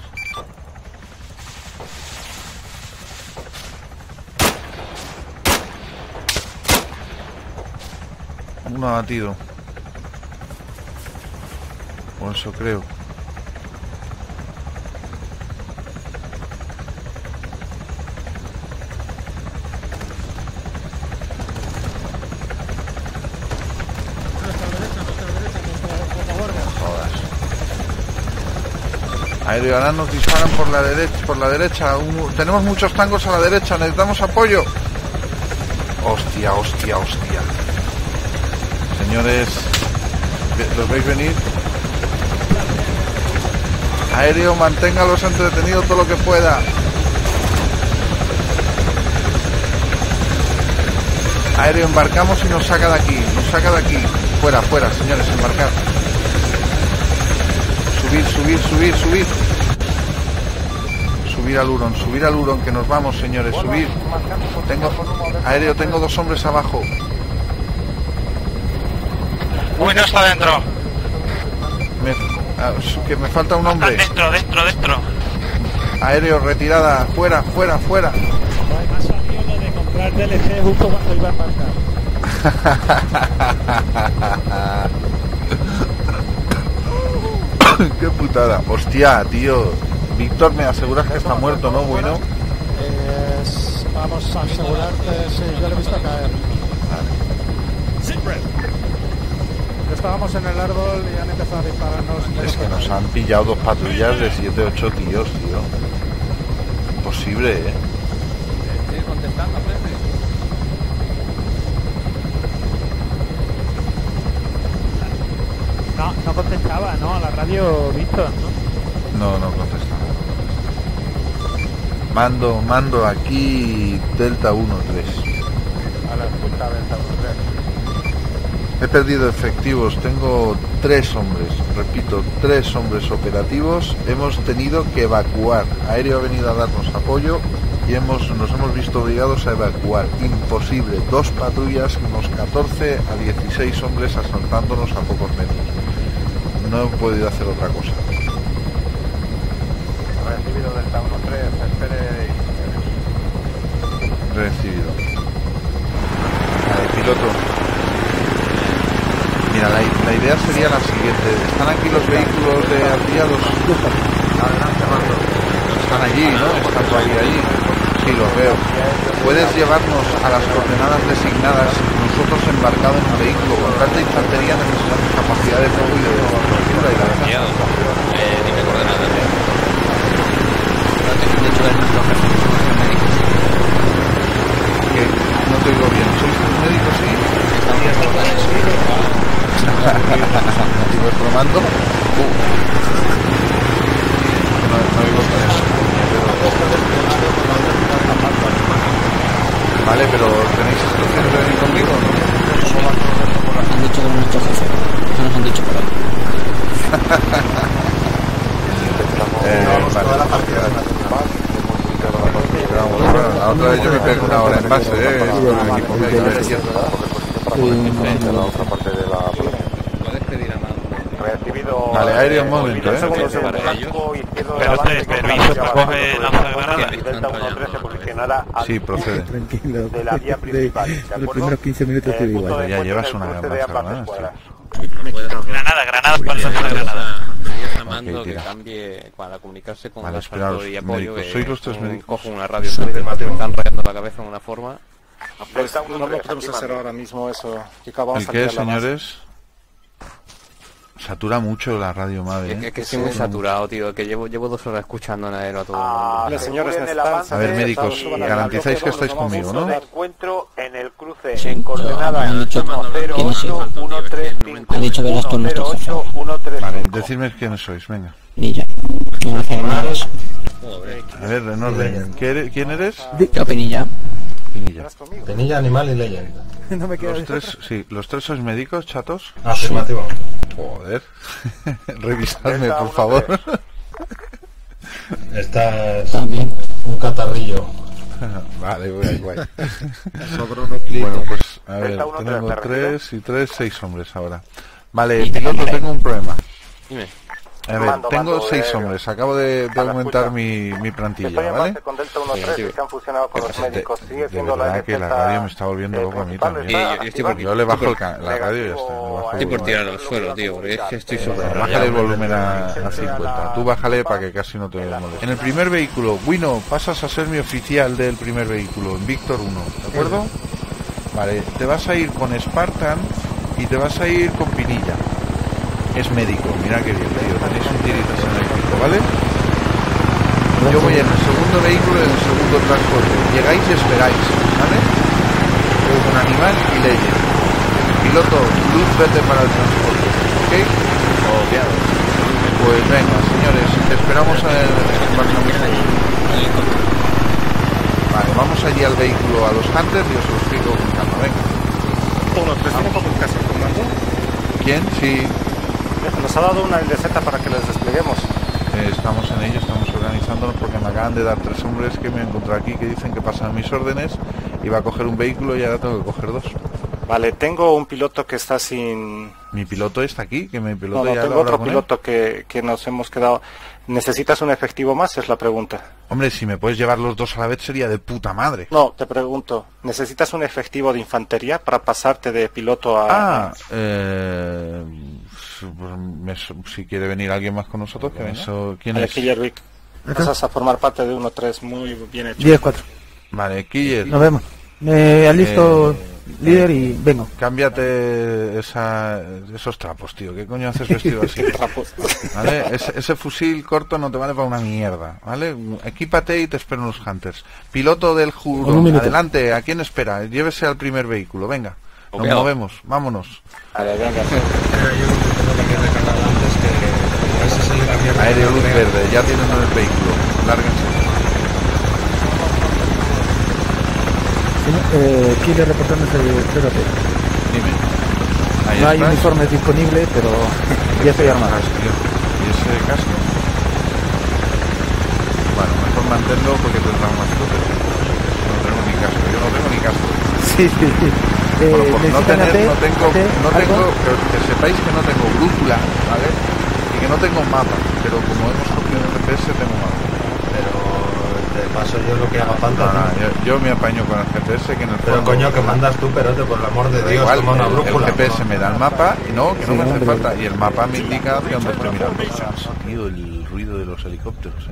Uno abatido. O eso creo. Aéreo, ahora nos disparan por la derecha. Tenemos muchos tangos a la derecha, necesitamos apoyo. Hostia. Señores, ¿los veis venir? Aéreo, manténgalos entretenidos todo lo que pueda. Aéreo, embarcamos y nos saca de aquí. Fuera, señores, embarcar. Subir. Subir al hurón, que nos vamos, señores, subir. Aéreo, tengo 2 hombres abajo. Uy, no está dentro. Que me falta un hombre. Dentro. Aéreo, retirada, fuera. Me ha salido lo de comprar DLC justo cuando iba a embarcar. Qué putada. Hostia, tío. Víctor, me aseguras que está muerto, ¿no? Bueno. Vamos a asegurarte, sí, yo lo he visto caer. Estábamos en el árbol y han empezado a dispararnos. Es que nos han pillado 2 patrullas de 7-8 tíos, tío. Imposible, Estoy contestando, jefe. No contestaba, ¿no? A la radio Víctor, ¿no? No contestaba. Mando aquí Delta 1-3. A la escucha Delta 1-3. He perdido efectivos, tengo 3 hombres, repito, 3 hombres operativos. Hemos tenido que evacuar. Aéreo ha venido a darnos apoyo y nos hemos visto obligados a evacuar. Imposible, 2 patrullas, unos 14 a 16 hombres asaltándonos a pocos metros. No he podido hacer otra cosa. Recibido Delta 1-3, espere. Recibido. Vale, piloto. Mira, la idea sería la siguiente. ¿Están aquí los vehículos de aliados? Adelante, mando. Están allí, ¿no? Están todavía allí. Sí, los veo. ¿Puedes llevarnos a las coordenadas designadas, nosotros embarcados en un vehículo con tanta infantería? Necesitamos capacidad de fuego y de cobertura y la verdad. Dime coordenadas. De hecho, es nuestro jefe, somos médicos. Que no te digo bien. ¿Sois médicos, sí? ¿Y vuestro mando? No digo con eso. Vale, pero ¿tenéis instrucciones de venir conmigo? Han dicho que no nuestro jefe. Eso nos han dicho por ahí. Toda la partida de la otra vez yo me pego una hora en base, con el equipo que hay. la otra parte de la Puedes pedir a mano. Recibido. Vale, aéreo en momento, Permiso para coger lanzagranadas. Delta 1-3 se posicionará al Sí, procede. Tranquilo. de la vía principal. ¿De Los acuerdo? primeros 15 minutos te digo igual. Ya llevas una lanzagranada, Granadas, ¿cuáles son las granadas? Pedías a mando Ok, que tira. cambie para comunicarse con Vale, el esperaos, asalto y apoyo. médicos. ¿Sois los 3 médicos? Cojo una radio, me están rayando la cabeza de una forma. Pues No lo podemos hacer ahora mismo eso. ¿El qué, señores? Satura mucho la radio, madre. Es que estoy muy saturado, tío. Que llevo 2 horas escuchando en aero a todo el mundo. Vale, señores, A ver, médicos, garantizáis que estáis conmigo, ¿no? encuentro en el cruce en coordenadas Han dicho Han dicho que eras tú nuestro jefe. Vale, decidme quiénes sois, venga. Pinilla. No hace granadas. A ver, en orden. ¿Quién eres? Yo, Pinilla. Pinilla. Penilla, animal y leyenda. No me quedo. Los tres sois médicos, chatos. Afirmativo. Joder. Revisadme, por favor. Estás También. un catarrillo. Vale, guay. Sobró unos clics. Bueno, pues, a ver, tenemos 3 y 3, 6 hombres ahora. Vale, piloto, tengo un problema. Dime. A ver, tengo 6 hombres, acabo de aumentar mi plantilla, ¿vale? con Delta 1-3 y se han fusionado con los médicos. Sigue De siendo la verdad que la radio me está volviendo loco a mí también. Yo le bajo la radio y ya está. Estoy por tirar al suelo, tío, porque es que estoy súper Bájale el volumen a 50. Tú bájale para que casi no te moleste. En el primer vehículo, Wino, pasas a ser mi oficial del primer vehículo, en Víctor 1, ¿de acuerdo? Vale, te vas a ir con Spartan y te vas a ir con Pinilla. Es médico, mira que bien, tío. Tenéis un tiritas en el equipo, ¿vale? Yo voy en el segundo vehículo y en el segundo transporte. Llegáis y esperáis, ¿vale? Con animal y leyes. Piloto, luz verde para el transporte, ¿ok? obviado. Pues venga, señores, esperamos a el embarcamiento. Vale, vamos allí al vehículo, a los Hunters y os lo explico con calma, venga. ¿Tiene comunicación con mando? ¿Quién? Sí. Nos ha dado una LZ para que les despleguemos. Estamos en ello, estamos organizándonos porque me acaban de dar 3 hombres que me encontré aquí que dicen que pasan mis órdenes. Iba a coger un vehículo y ahora tengo que coger 2. Vale, tengo un piloto que está sin... ¿Mi piloto está aquí? ¿Que mi piloto ya tengo otro piloto que nos hemos quedado... ¿Necesitas un efectivo más? Es la pregunta. Hombre, si me puedes llevar los 2 a la vez sería de puta madre. No, te pregunto, ¿necesitas un efectivo de infantería para pasarte de piloto a... si quiere venir alguien más con nosotros, que ¿quién es? Killer Vic. Pasas a formar parte de 1-3, muy bien hecho. 10-4. Vale, Killer. Nos vemos. Me alisto líder y vengo. Cámbiate esos trapos, tío. ¿Qué coño haces vestido así? ¿Vale? Ese fusil corto no te vale para una mierda, ¿vale? Equípate y te esperan los hunters. Piloto del Hurón, adelante. ¿A quién espera? Llévese al primer vehículo, venga. Nos movemos, vámonos. Vale, venga. Aéreo luz verde, ya tienen el vehículo. Lárguense. Killer reportándose el 0P. Dime. No hay uniformes disponibles, pero ya estoy armado. ¿Y ese casco? Bueno, mejor manténlo porque tendrá más luces. No tengo ni casco, yo no tengo ni casco. Sí. Bueno, pues no tengo, que sepáis que no tengo brújula, ¿vale? Y que no tengo mapa, pero como hemos cogido el GPS tengo mapa. Pero te paso yo lo que haga falta. No, yo me apaño con el GPS, que en el pero fondo, coño, que mandas tú, Perote, por el amor de Dios, igual, toma una brújula. El GPS me da el mapa y que no me hace falta, y el mapa me indica hacia dónde estoy mirando. Tío, el ruido de los helicópteros,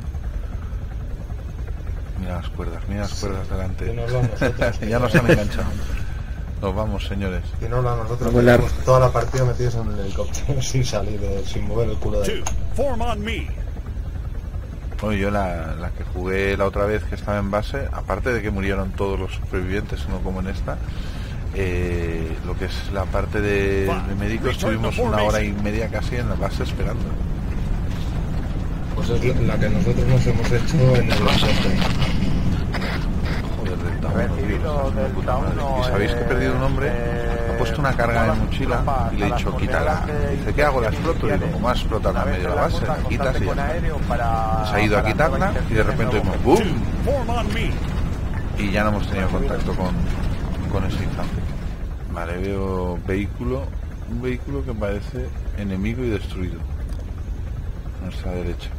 Mira las cuerdas delante. Ya nos han enganchado. Nos vamos, señores. Y no nosotros tenemos toda la partida metidos en el helicóptero sin salir, sin mover el culo de ahí. Oye, yo la que jugué la otra vez que estaba en base, aparte de que murieron todos los supervivientes, no como en esta, lo que es la parte de médicos, estuvimos 1 hora y media casi en la base esperando. Pues es la que nosotros nos hemos hecho en el base. Y sabéis que he perdido un hombre, ha puesto una carga de mochila y le he dicho quítala. Dice, ¿qué hago? La exploto. Y digo, ¿cómo vas a explotar en medio de la base? La quitas y ya está. Se ha ido a quitarla y de repente ¡bum! Y ya no hemos tenido contacto con ese infante. Vale, veo un vehículo que parece enemigo y destruido a nuestra derecha.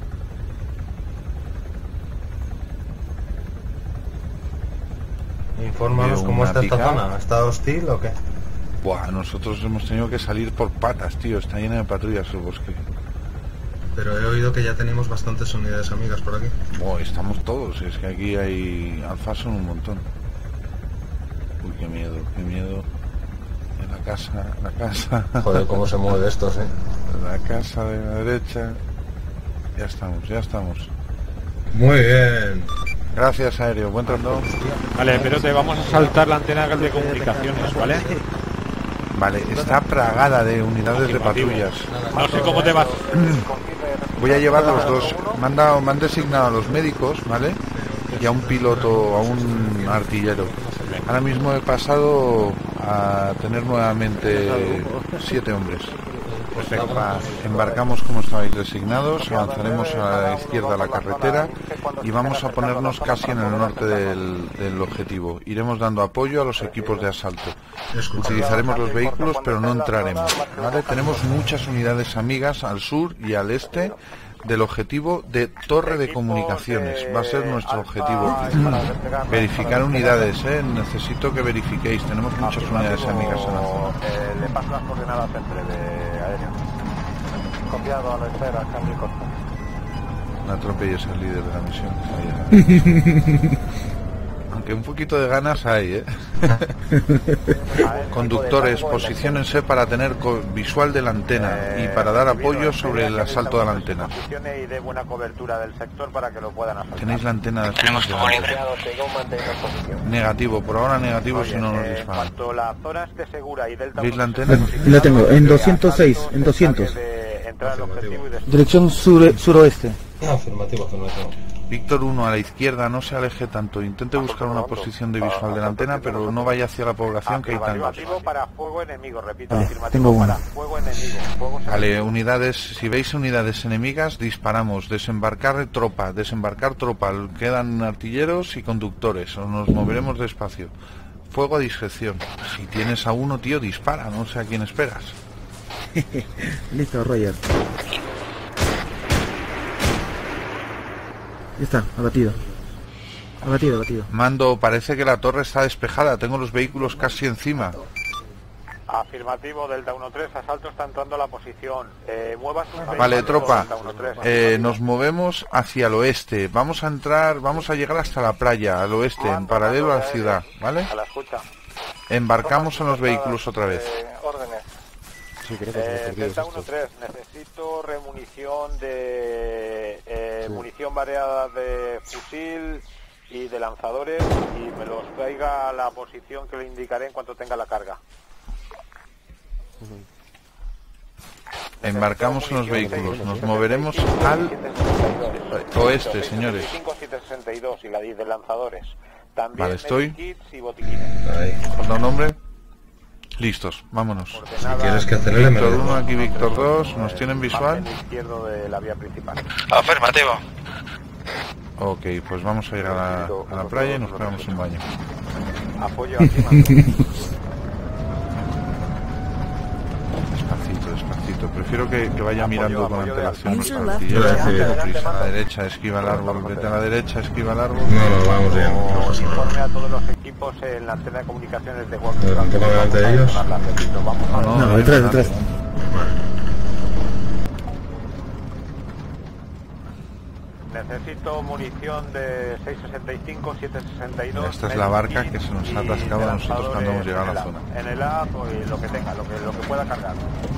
Infórmanos cómo está esta zona. ¿Está hostil o qué? Buah, nosotros hemos tenido que salir por patas, tío. Está llena de patrullas el bosque. Pero he oído que ya tenemos bastantes unidades amigas por aquí. Buah, estamos todos. Es que aquí hay alfas son un montón. Uy, qué miedo. En la casa. Joder, cómo se mueve esto, La casa de la derecha. Ya estamos. Muy bien. Gracias, aéreo. Buen trato. Vale, pero te vamos a saltar la antena de comunicaciones, ¿vale? Vale, está plagada de unidades de patrullas. No sé cómo te vas. Voy a llevar los dos. Me han designado a los médicos, ¿vale? Y a un piloto, a un artillero. Ahora mismo he pasado a tener nuevamente 7 hombres. Perfecto. Embarcamos como estabais designados, avanzaremos a la izquierda a la carretera y vamos a ponernos casi en el norte del objetivo. Iremos dando apoyo a los equipos de asalto. Utilizaremos los vehículos, pero no entraremos, ¿vale? Tenemos muchas unidades amigas al sur y al este del objetivo de torre de comunicaciones. Va a ser nuestro objetivo. Verificar unidades, necesito que verifiquéis. Tenemos muchas unidades amigas en la zona. Le paso las coordenadas entre de aéreo. Copiado a la esfera, cambio y corto. No atropelles al líder de la misión. Aunque un poquito de ganas hay, Conductores, posiciónense para tener visual de la antena y para dar apoyo sobre el asalto de la antena. Y de buena cobertura del sector para que lo puedan asaltar. Tenéis la antena de tenemos como libre. Negativo, por ahora negativo. Oye, si no nos disparan. Cuanto la zona esté segura y delta. ¿Veis la antena? La tengo, en 206, en 200. Dirección suroeste. Afirmativo. Víctor 1 a la izquierda, no se aleje tanto, intente buscar una posición de visual de la antena, pero no vaya hacia la población que hay tantos. Para fuego enemigo, repito, tengo uno. Vale, unidades, si veis unidades enemigas, disparamos, desembarcar tropa, quedan artilleros y conductores, o nos moveremos despacio. Fuego a discreción, si tienes a uno, tío, dispara, no sé a quién esperas. Listo, Roger. Ya está, abatido. Abatido. Mando, parece que la torre está despejada, tengo los vehículos casi encima. Afirmativo, Delta 1-3, asalto está entrando a la posición. Mueva su... Vale, tropa, nos movemos hacia el oeste. Vamos a llegar hasta la playa, al oeste, en paralelo a la ciudad, ¿vale? A la escucha. Embarcamos en los vehículos otra vez. Órdenes. Delta 1-3, necesito remunición de... munición variada de fusil y de lanzadores, y me los traiga a la posición que le indicaré en cuanto tenga la carga. Embarcamos en los vehículos, nos moveremos al oeste, señores. 5762 y la de lanzadores. También vale, estoy. Kits y botiquines. ¿Con un nombre? Listos, vámonos. Si quieres que acelere, Víctor 1, aquí Víctor 2, ¿nos tienen visual? Izquierdo de la vía principal. Afirmativo. Ok, pues vamos a ir a la playa y nos pegamos un baño. Apoyo aquí, Despacito. Prefiero que vaya mirando con antelación nuestra User artillería. A la derecha, esquiva el árbol. Vete a la derecha, esquiva el árbol. No, vamos bien. No pasa informe nada. a todos los equipos en la antena de comunicaciones de Un poco delante de ellos. No, detrás. Necesito munición de 665, 762. Esta es la barca que se nos ha atascado a nosotros cuando hemos llegado a la zona. En el app y lo que tenga, lo que pueda cargar.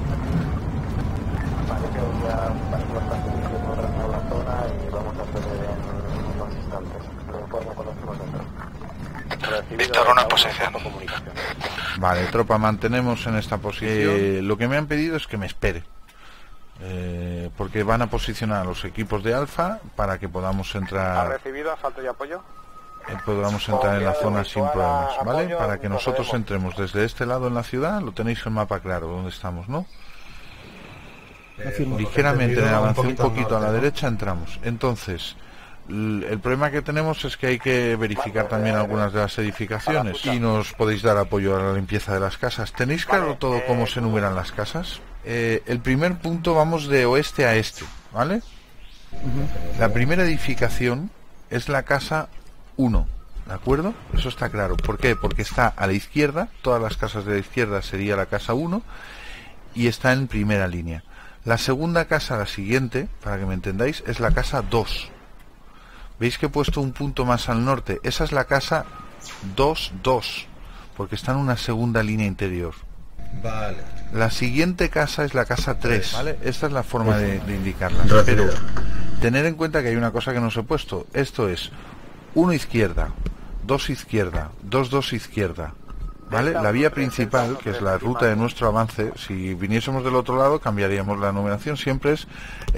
Vale, que ya bastante bien la zona y vamos a hacer en unos instantes. Lo informo cuando estemos dentro. Víctor, una posición. Vale, tropa, mantenemos en esta posición. Lo que me han pedido es que me espere. Porque van a posicionar a los equipos de Alfa para que podamos ¿Ha entrar. recibido asalto y apoyo? Podamos entrar en la zona sin problemas, ¿vale? Para que nosotros entremos desde este lado en la ciudad, lo tenéis el mapa claro, dónde estamos, ¿no? Ligeramente avance un poquito a la derecha, entramos. Entonces, el problema que tenemos es que hay que verificar también algunas de las edificaciones y nos podéis dar apoyo a la limpieza de las casas. ¿Tenéis claro todo cómo se enumeran las casas? El primer punto, vamos de oeste a este, ¿vale? La primera edificación es la casa 1, ¿de acuerdo? Eso está claro. ¿Por qué? Porque está a la izquierda, todas las casas de la izquierda sería la casa 1 y está en primera línea. La segunda casa, la siguiente, para que me entendáis, es la casa 2. ¿Veis que he puesto un punto más al norte? Esa es la casa 2-2, porque está en una segunda línea interior. Vale. La siguiente casa es la casa 3, ¿vale? Esta es la forma de indicarla. Pero tener en cuenta que hay una cosa que no os he puesto. Esto es 1 izquierda, 2 izquierda, 2 izquierda, ¿vale? La vía principal, que es la ruta de nuestro avance, si viniésemos del otro lado cambiaríamos la numeración, siempre es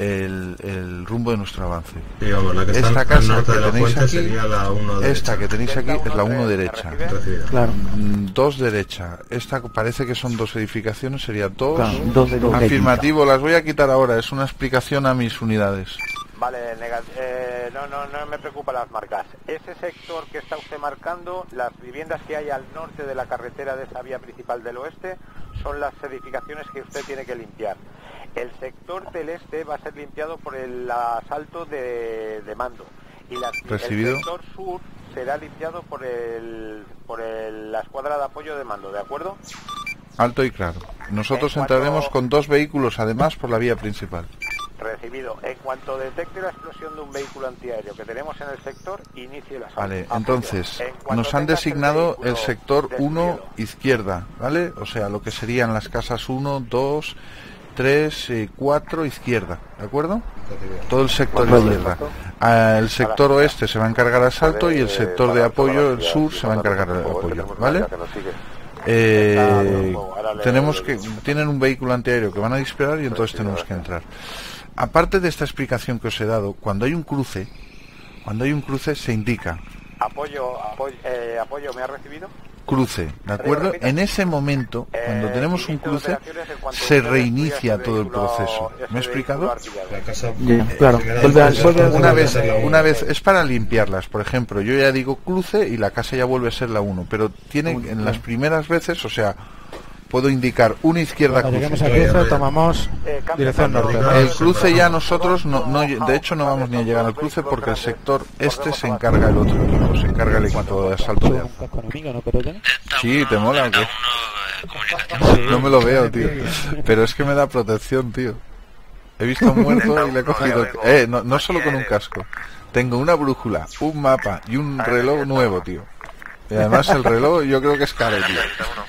el rumbo de nuestro avance. Digamos, la que está esta casa norte que de la tenéis fuente aquí, sería la 1 derecha. esta que tenéis aquí es la 1 derecha. Claro. 2 derecha. Esta parece que son 2 edificaciones, sería 2. Claro, dos de Afirmativo, las voy a quitar ahora, es una explicación a mis unidades. Vale, no me preocupan las marcas. Ese sector que está usted marcando, las viviendas que hay al norte de la carretera de esa vía principal del oeste, son las edificaciones que usted tiene que limpiar. El sector del este va a ser limpiado por el asalto de mando. Y el sector sur será limpiado por la escuadra de apoyo de mando, ¿de acuerdo? Alto y claro. Nosotros entraremos con 2 vehículos además por la vía principal. Recibido. En cuanto detecte la explosión de un vehículo antiaéreo que tenemos en el sector, inicie la asalto. Vale, entonces, nos han designado el sector 1 izquierda, ¿vale? O sea, lo que serían las casas 1, 2, 3, 4 izquierda, ¿de acuerdo? Todo el sector izquierda. El sector oeste se va a encargar de asalto y el sector de apoyo, el sur, se va a encargar de apoyo, ¿vale? Tienen un vehículo antiaéreo que van a disparar y entonces tenemos que entrar. Aparte de esta explicación que os he dado, cuando hay un cruce se indica apoyo, ¿me ha recibido? Cruce, ¿de acuerdo? En ese momento, cuando tenemos un cruce, se reinicia todo el proceso. ¿Me he explicado? Claro. Una vez es para limpiarlas, por ejemplo, yo ya digo cruce y la casa ya vuelve a ser la 1, pero tienen en las primeras veces, o sea, puedo indicar una izquierda cruce. Lleguemos al cruce, tomamos dirección norte. El cruce ya nosotros de hecho no vamos ni a llegar al cruce porque el sector este se encarga el otro equipo, se encarga el equipo de asalto de Alfa. Sí, te mola, ¿o qué? No me lo veo, tío. Pero es que me da protección, tío. He visto a un muerto y le he cogido... no solo con un casco. Tengo una brújula, un mapa y un reloj nuevo, tío. Y además el reloj yo creo que es caro, tío.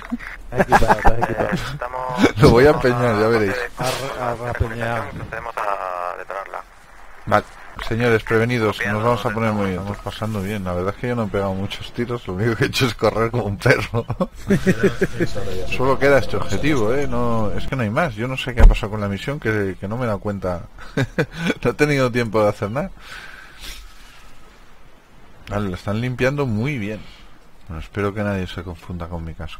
Lo voy a empeñar, ya veréis. Vale, señores, prevenidos, nos vamos a poner muy bien. Estamos pasando bien. La verdad es que yo no he pegado muchos tiros. Lo único que he hecho es correr como un perro. Solo queda este objetivo, no, es que no hay más. Yo no sé qué ha pasado con la misión, que no me he dado cuenta. No he tenido tiempo de hacer nada. Vale, lo están limpiando muy bien. Bueno, espero que nadie se confunda con mi casco.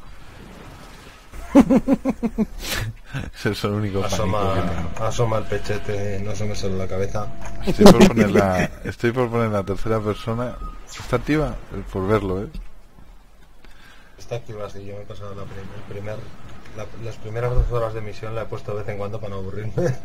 Ese es el único pánico que tengo. Asoma el pechete, no se me sale la cabeza. Estoy por poner la tercera persona. ¿Está activa? Por verlo, Está activa, sí. Yo me he pasado las primeras 2 horas de misión la he puesto de vez en cuando para no aburrirme.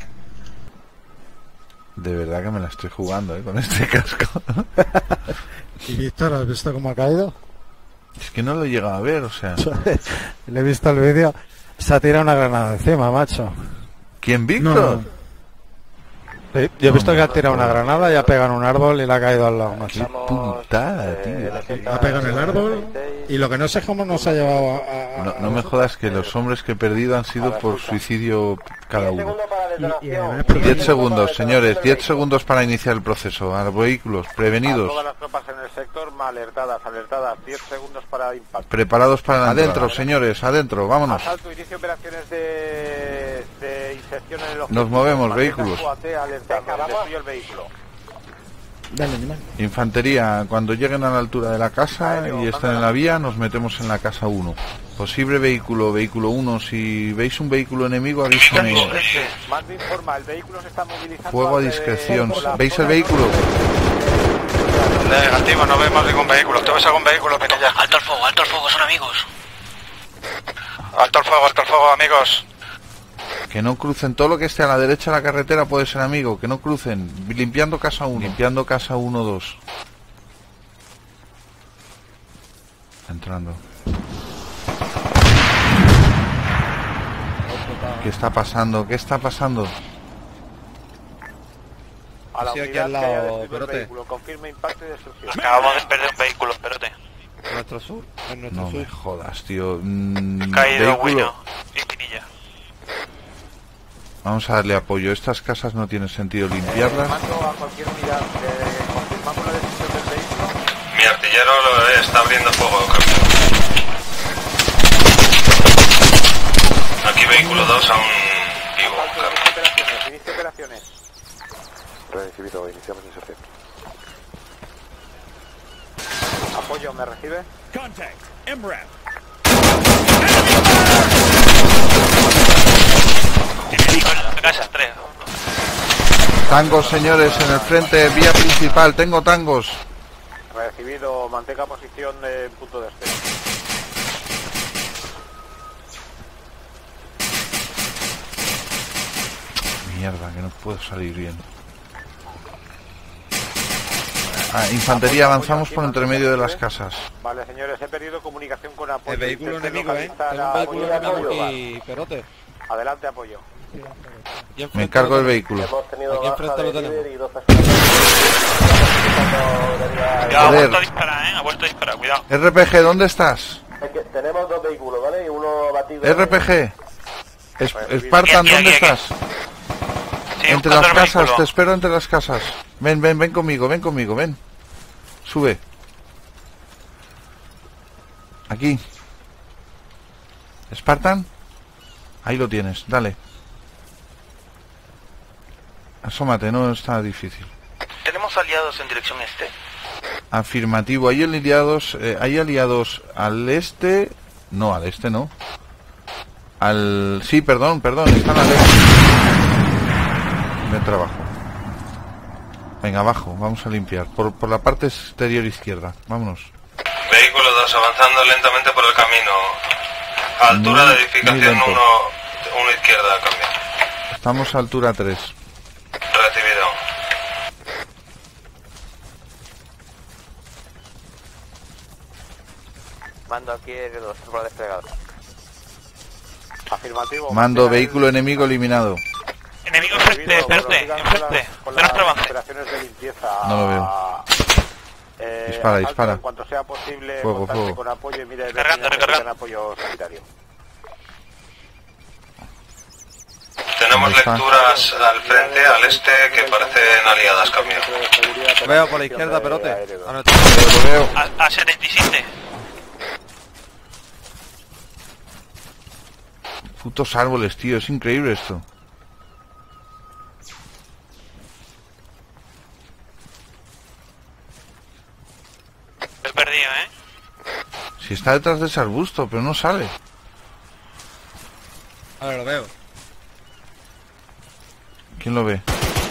De verdad que me la estoy jugando, con este casco. ¿Y Víctor, has visto cómo ha caído? Es que no lo he llegado a ver, o sea... Le he visto el vídeo. Se ha tirado una granada encima, macho. ¿Quién, Víctor? No. Sí, yo he visto que ha tirado una granada y ha pegado en un árbol y le ha caído al lado, macho. Qué putada, tío. Ha pegado en el árbol y lo que no sé es cómo nos ha llevado a... No me jodas que los hombres que he perdido han sido por suicidio cada uno. 10 segundos, señores, 10 segundos para iniciar el proceso. A los vehículos, prevenidos. Todas las tropas en el sector, alertadas, 10 segundos para impacto. Preparados para adentro, señores, adentro, vámonos. Asalto, inicio operaciones de inserción en el objetivo. Nos movemos, vehículos. Destruyo el vehículo. Dale, animal. Infantería, cuando lleguen a la altura de la casa y estén en la vía, nos metemos en la casa 1. Posible vehículo 1, si veis un vehículo enemigo, avísame. Fuego a discreción. ¿Veis el vehículo? Negativo, no vemos ningún vehículo. ¿Tú ves algún vehículo, Penilla? Alto el fuego, son amigos. Alto el fuego, amigos. Que no crucen, todo lo que esté a la derecha de la carretera puede ser amigo, que no crucen. Limpiando casa 1, limpiando casa 1, 2. Entrando. ¿Qué está pasando? A la aquí al lado, Perote. Confirma impacto y destrucción. Acabamos de perder un vehículo, Perote. En nuestro sur. No me jodas, tío. Caído Guino y Pinilla. Vamos a darle apoyo. Estas casas no tiene sentido limpiarlas. Mi artillero está abriendo fuego, capitán. Aquí vehículo 2 aún vivo. Inicio operaciones. Recibido, iniciamos inserción. Apoyo, ¿me recibe? Contact, MRAP. Tangos, señores, en el frente, vía principal. Tengo tangos. Recibido, mantenga posición en punto de espera. Mierda, que no puedo salir bien. Infantería, avanzamos por entre medio de las casas. Vale, señores, he perdido comunicación con apoyo. El vehículo enemigo, Tengo un vehículo enemigo aquí, Perote. Adelante, apoyo. Me encargo del vehículo. Aquí enfrente lo tenemos. Cuidado, ha vuelto a disparar, ha vuelto a disparar, cuidado. RPG, ¿dónde estás? Tenemos 2 vehículos, ¿vale? Y uno abatido. RPG. Spartan, ¿dónde estás? Sí, entre las casas, te espero entre las casas. Ven conmigo, ven. Sube. Aquí. Spartan. Ahí lo tienes, dale. Asómate, no está difícil. ¿Tenemos aliados en dirección este? Afirmativo, hay aliados al este. No, al este no. Sí, perdón, están al este. De trabajo. Venga, abajo, vamos a limpiar. Por la parte exterior izquierda, vámonos. Vehículo 2 avanzando lentamente por el camino. A altura de edificación 1 izquierda, cambio. Estamos a altura 3. Recibido. Mando aquí los tropas desplegados. Afirmativo. Mando, vehículo enemigo eliminado. Enemigo enfrente, enfrente, enfrente. De nuestro avance. Operaciones de limpieza. No lo veo. Dispara, dispara. En cuanto sea posible, fuego, fuego. Con apoyo y mire recargando. Apoyo sanitario. Tenemos lecturas al frente, al este, que parecen aliadas, cambio. Veo por la izquierda, Perote. Lo veo. A 77. Putos árboles, tío, es increíble esto. He perdido, Si está detrás de ese arbusto, pero no sale. A ver, lo veo. ¿Quién lo ve?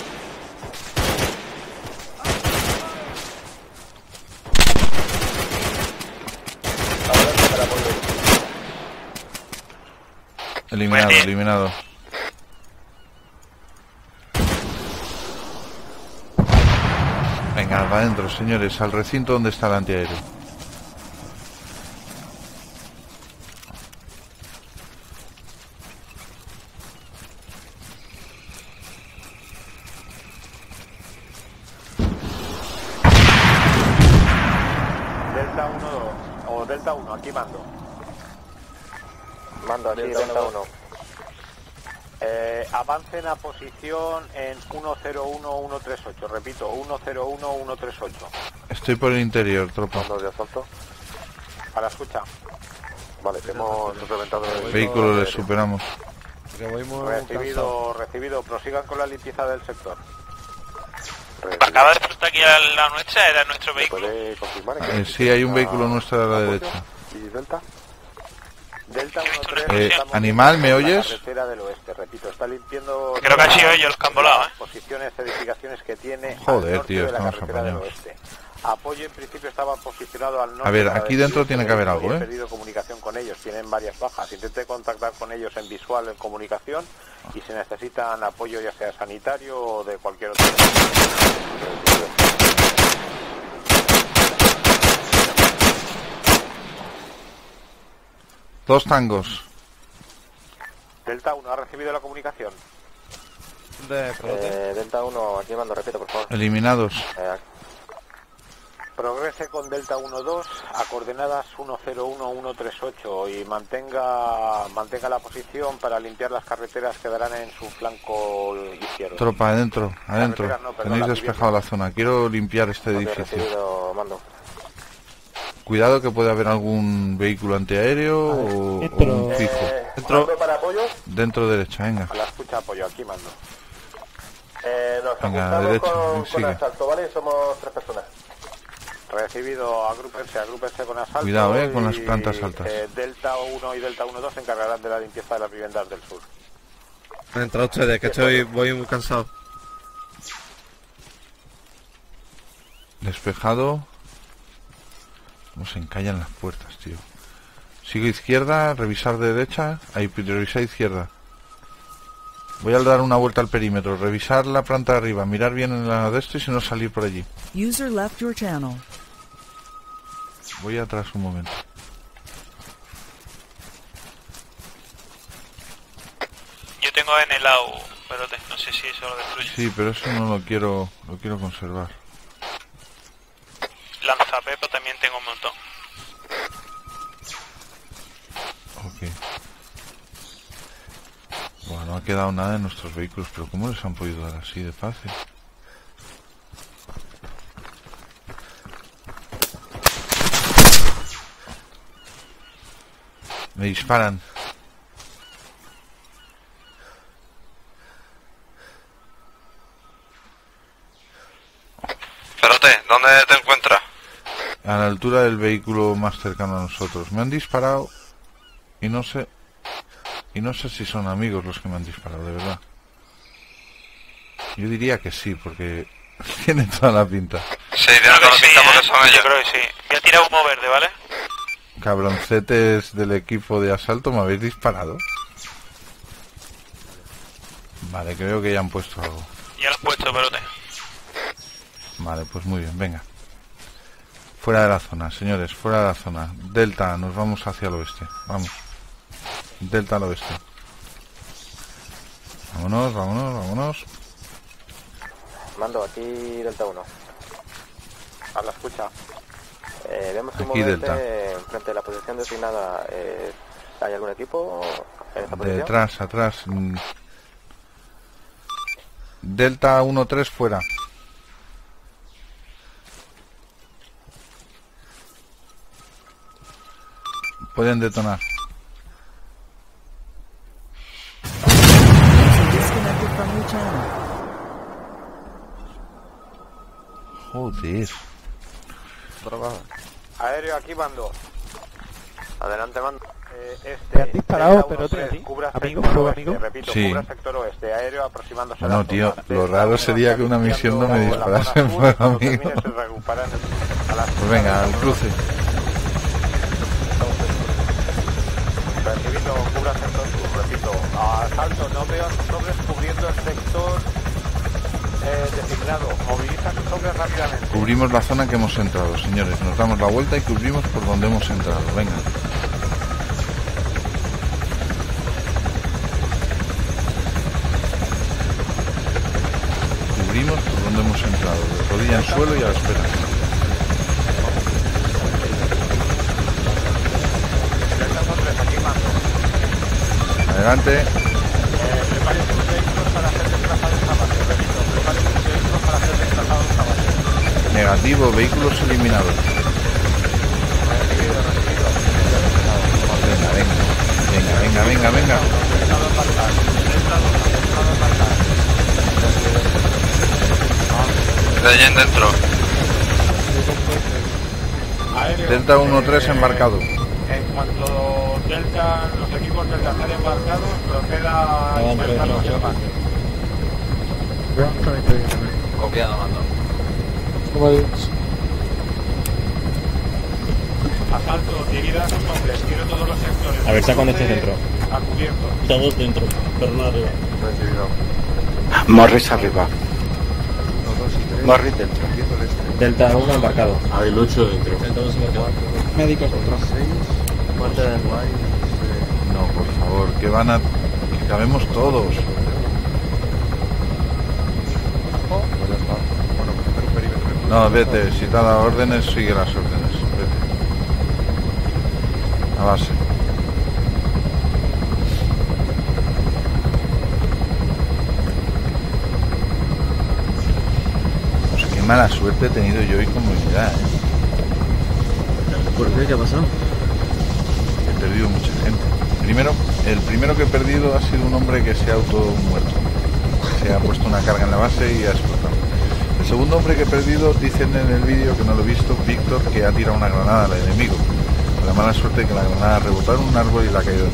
Eliminado, eliminado. Venga, va adentro, señores, al recinto donde está el antiaéreo. Delta 1 o Delta 1, aquí mando. Mando aquí, Delta 1. Avancen a posición en 101138, repito, 101138. Estoy por el interior, tropa. Mando de asalto. A la escucha. Vale, hemos reventado el vehículo, le superamos. Recibido, prosigan con la limpieza del sector. Acaba de estar aquí a la nuestra, era nuestro vehículo. ¿Puede confirmar? Sí, hay un vehículo nuestro a la derecha. ¿Y Delta? Delta 13. Animal, ¿me oyes? Carretera del oeste, repito, está limpiando. Creo que han sido ellos los que han volado, Posiciones, edificaciones que tiene. Joder, al norte tío, de la estamos carretera del apañados. oeste. Apoyo en principio estaba posicionado al norte. A ver, aquí dentro tiene que haber algo, He perdido comunicación con ellos, tienen varias bajas. Intente contactar con ellos en visual, en comunicación, y si necesitan apoyo ya sea sanitario o de cualquier otro. Dos tangos. Delta 1, ¿ha recibido la comunicación? Delta 1, aquí mando, repito, por favor. Eliminados. Progrese con Delta 1-2 a coordenadas 101138 y mantenga la posición para limpiar las carreteras que darán en su flanco izquierdo. Tropa, adentro. Tenéis despejado la zona. Quiero limpiar este edificio. Mando. Cuidado que puede haber algún vehículo antiaéreo o un fijo. ¿Dentro para apoyo? Dentro derecha, venga. A la escucha apoyo, aquí mando. Nos venga, ajustamos derecha, con asalto, ¿vale? Somos 3 personas. Recibido, agrúpense con asalto. Cuidado, con las plantas altas. Delta 1 y Delta 1-2 se encargarán de la limpieza de las viviendas del sur. Han entrado ustedes, que voy muy cansado. Despejado. Cómo se encallan las puertas, tío. Sigo izquierda, revisar de derecha. Ahí, revisar izquierda. Voy a dar una vuelta al perímetro, revisar la planta de arriba, mirar bien en la de esto y si no salir por allí. User left your channel. Voy atrás un momento. Yo tengo en el lado, pero no sé si eso lo destruye. Sí, pero eso no lo quiero conservar. Lanzapepo también tengo un montón. Ok. Bueno, no ha quedado nada de nuestros vehículos, pero ¿cómo les han podido dar así de fácil? Me disparan. Perote, ¿dónde te encuentras? A la altura del vehículo más cercano a nosotros. Me han disparado y no sé si son amigos los que me han disparado, de verdad. Yo diría que sí, porque tienen toda la pinta. Sí, tienen toda la pinta porque son ellos. Yo creo que sí. Voy a tirar humo verde, ¿vale? Cabroncetes del equipo de asalto, ¿me habéis disparado? Vale, creo que ya han puesto algo. Ya lo he puesto, Perote. Vale, pues muy bien, venga. Fuera de la zona, señores, fuera de la zona. Delta, nos vamos hacia el oeste. Vamos. Delta al oeste. Vámonos, vámonos, vámonos. Mando, aquí Delta 1. A la escucha. Vemos un Aquí Delta. frente de la posición designada. ¿Hay algún equipo en esta posición? Detrás, atrás. Delta 1-3 fuera. Pueden detonar. Joder. Aéreo, aquí mando. Adelante, mando. Te han disparado, pero te amigo, fuego amigo. Repito, sí. cubra sector oeste, aéreo aproximándose. No, tío, lo raro sería que una misión no me disparase en fuego amigo. Pues venga, al cruce. Recibiendo, cubra sector sur, repito. Asalto, no veo sus hombres cubriendo el sector designado. Moviliza sus hombres rápidamente. Cubrimos la zona que hemos entrado, señores. Nos damos la vuelta y cubrimos por donde hemos entrado. Venga. Cubrimos por donde hemos entrado. De rodilla en suelo y a la espera. Adelante. Preparen sus vehículos para ser desplazados a base. Repito, preparen sus vehículos para ser desplazados a base. Negativo, vehículos eliminados. Recibido. Venga. Rayen dentro. Delta 1-3 embarcado. En cuanto Delta, los equipos Delta están embarcados, proceda a ingresar los demás. Copiado, mando. Asalto, dividan sus hombres, quiero todos los sectores. A ver, está con este centro. A cubierto. Todos dentro, pero no arriba. Recibido. Morris arriba. Morris dentro. Delta 1 embarcado. Hay Lucho dentro. Delta 2 embarcado. Médicos dentro. Muerte dentro. No, por favor, que van a... que cabemos todos. No, vete, si te ha dado órdenes, sigue las órdenes. Vete. A base. Pues qué mala suerte he tenido yo hoy con movilidad, ¿Por qué? ¿Qué ha pasado? He perdido mucha gente. El primero que he perdido ha sido un hombre que se ha auto-muerto. Se ha puesto una carga en la base y ha explotado. El segundo hombre que he perdido, dicen en el vídeo, que no lo he visto, Víctor, que ha tirado una granada al enemigo. Con la mala suerte que la granada ha rebotado en un árbol y le ha caído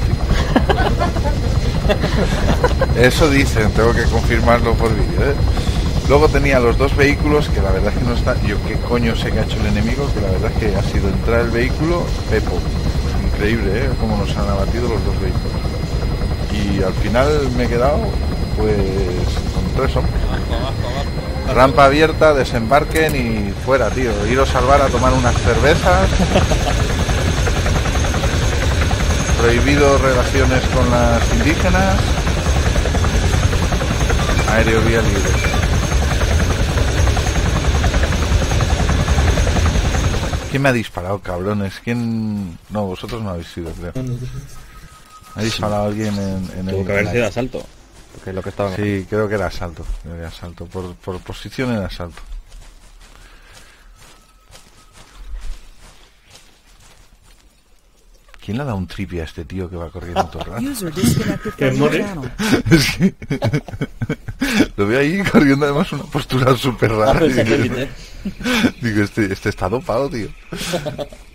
encima. Eso dicen, tengo que confirmarlo por vídeo, ¿eh? Luego tenía los dos vehículos, que la verdad es que no está... Yo qué coño sé que ha hecho el enemigo, que la verdad es que ha sido entrar el vehículo, Pepo. Increíble, ¿eh? Cómo nos han abatido los dos vehículos. Y al final me he quedado, pues, con 3 hombres. Rampa abierta, desembarquen y fuera, tío. Iros al bar a tomar unas cervezas. Prohibido relaciones con las indígenas. Aéreo vía libre. ¿Quién me ha disparado, cabrones? ¿Quién...? No, vosotros no habéis sido, creo. ¿Ha disparado alguien en el...? Tuvo que haber sido asalto. Porque es lo que estaba... Sí, creo que era asalto. Por posición era asalto. ¿Quién le ha dado un tripi a este tío que va corriendo todo el rato? ¿Qué muere? Es que... lo veo ahí corriendo, además una postura súper rara. Digo, este está dopado, tío.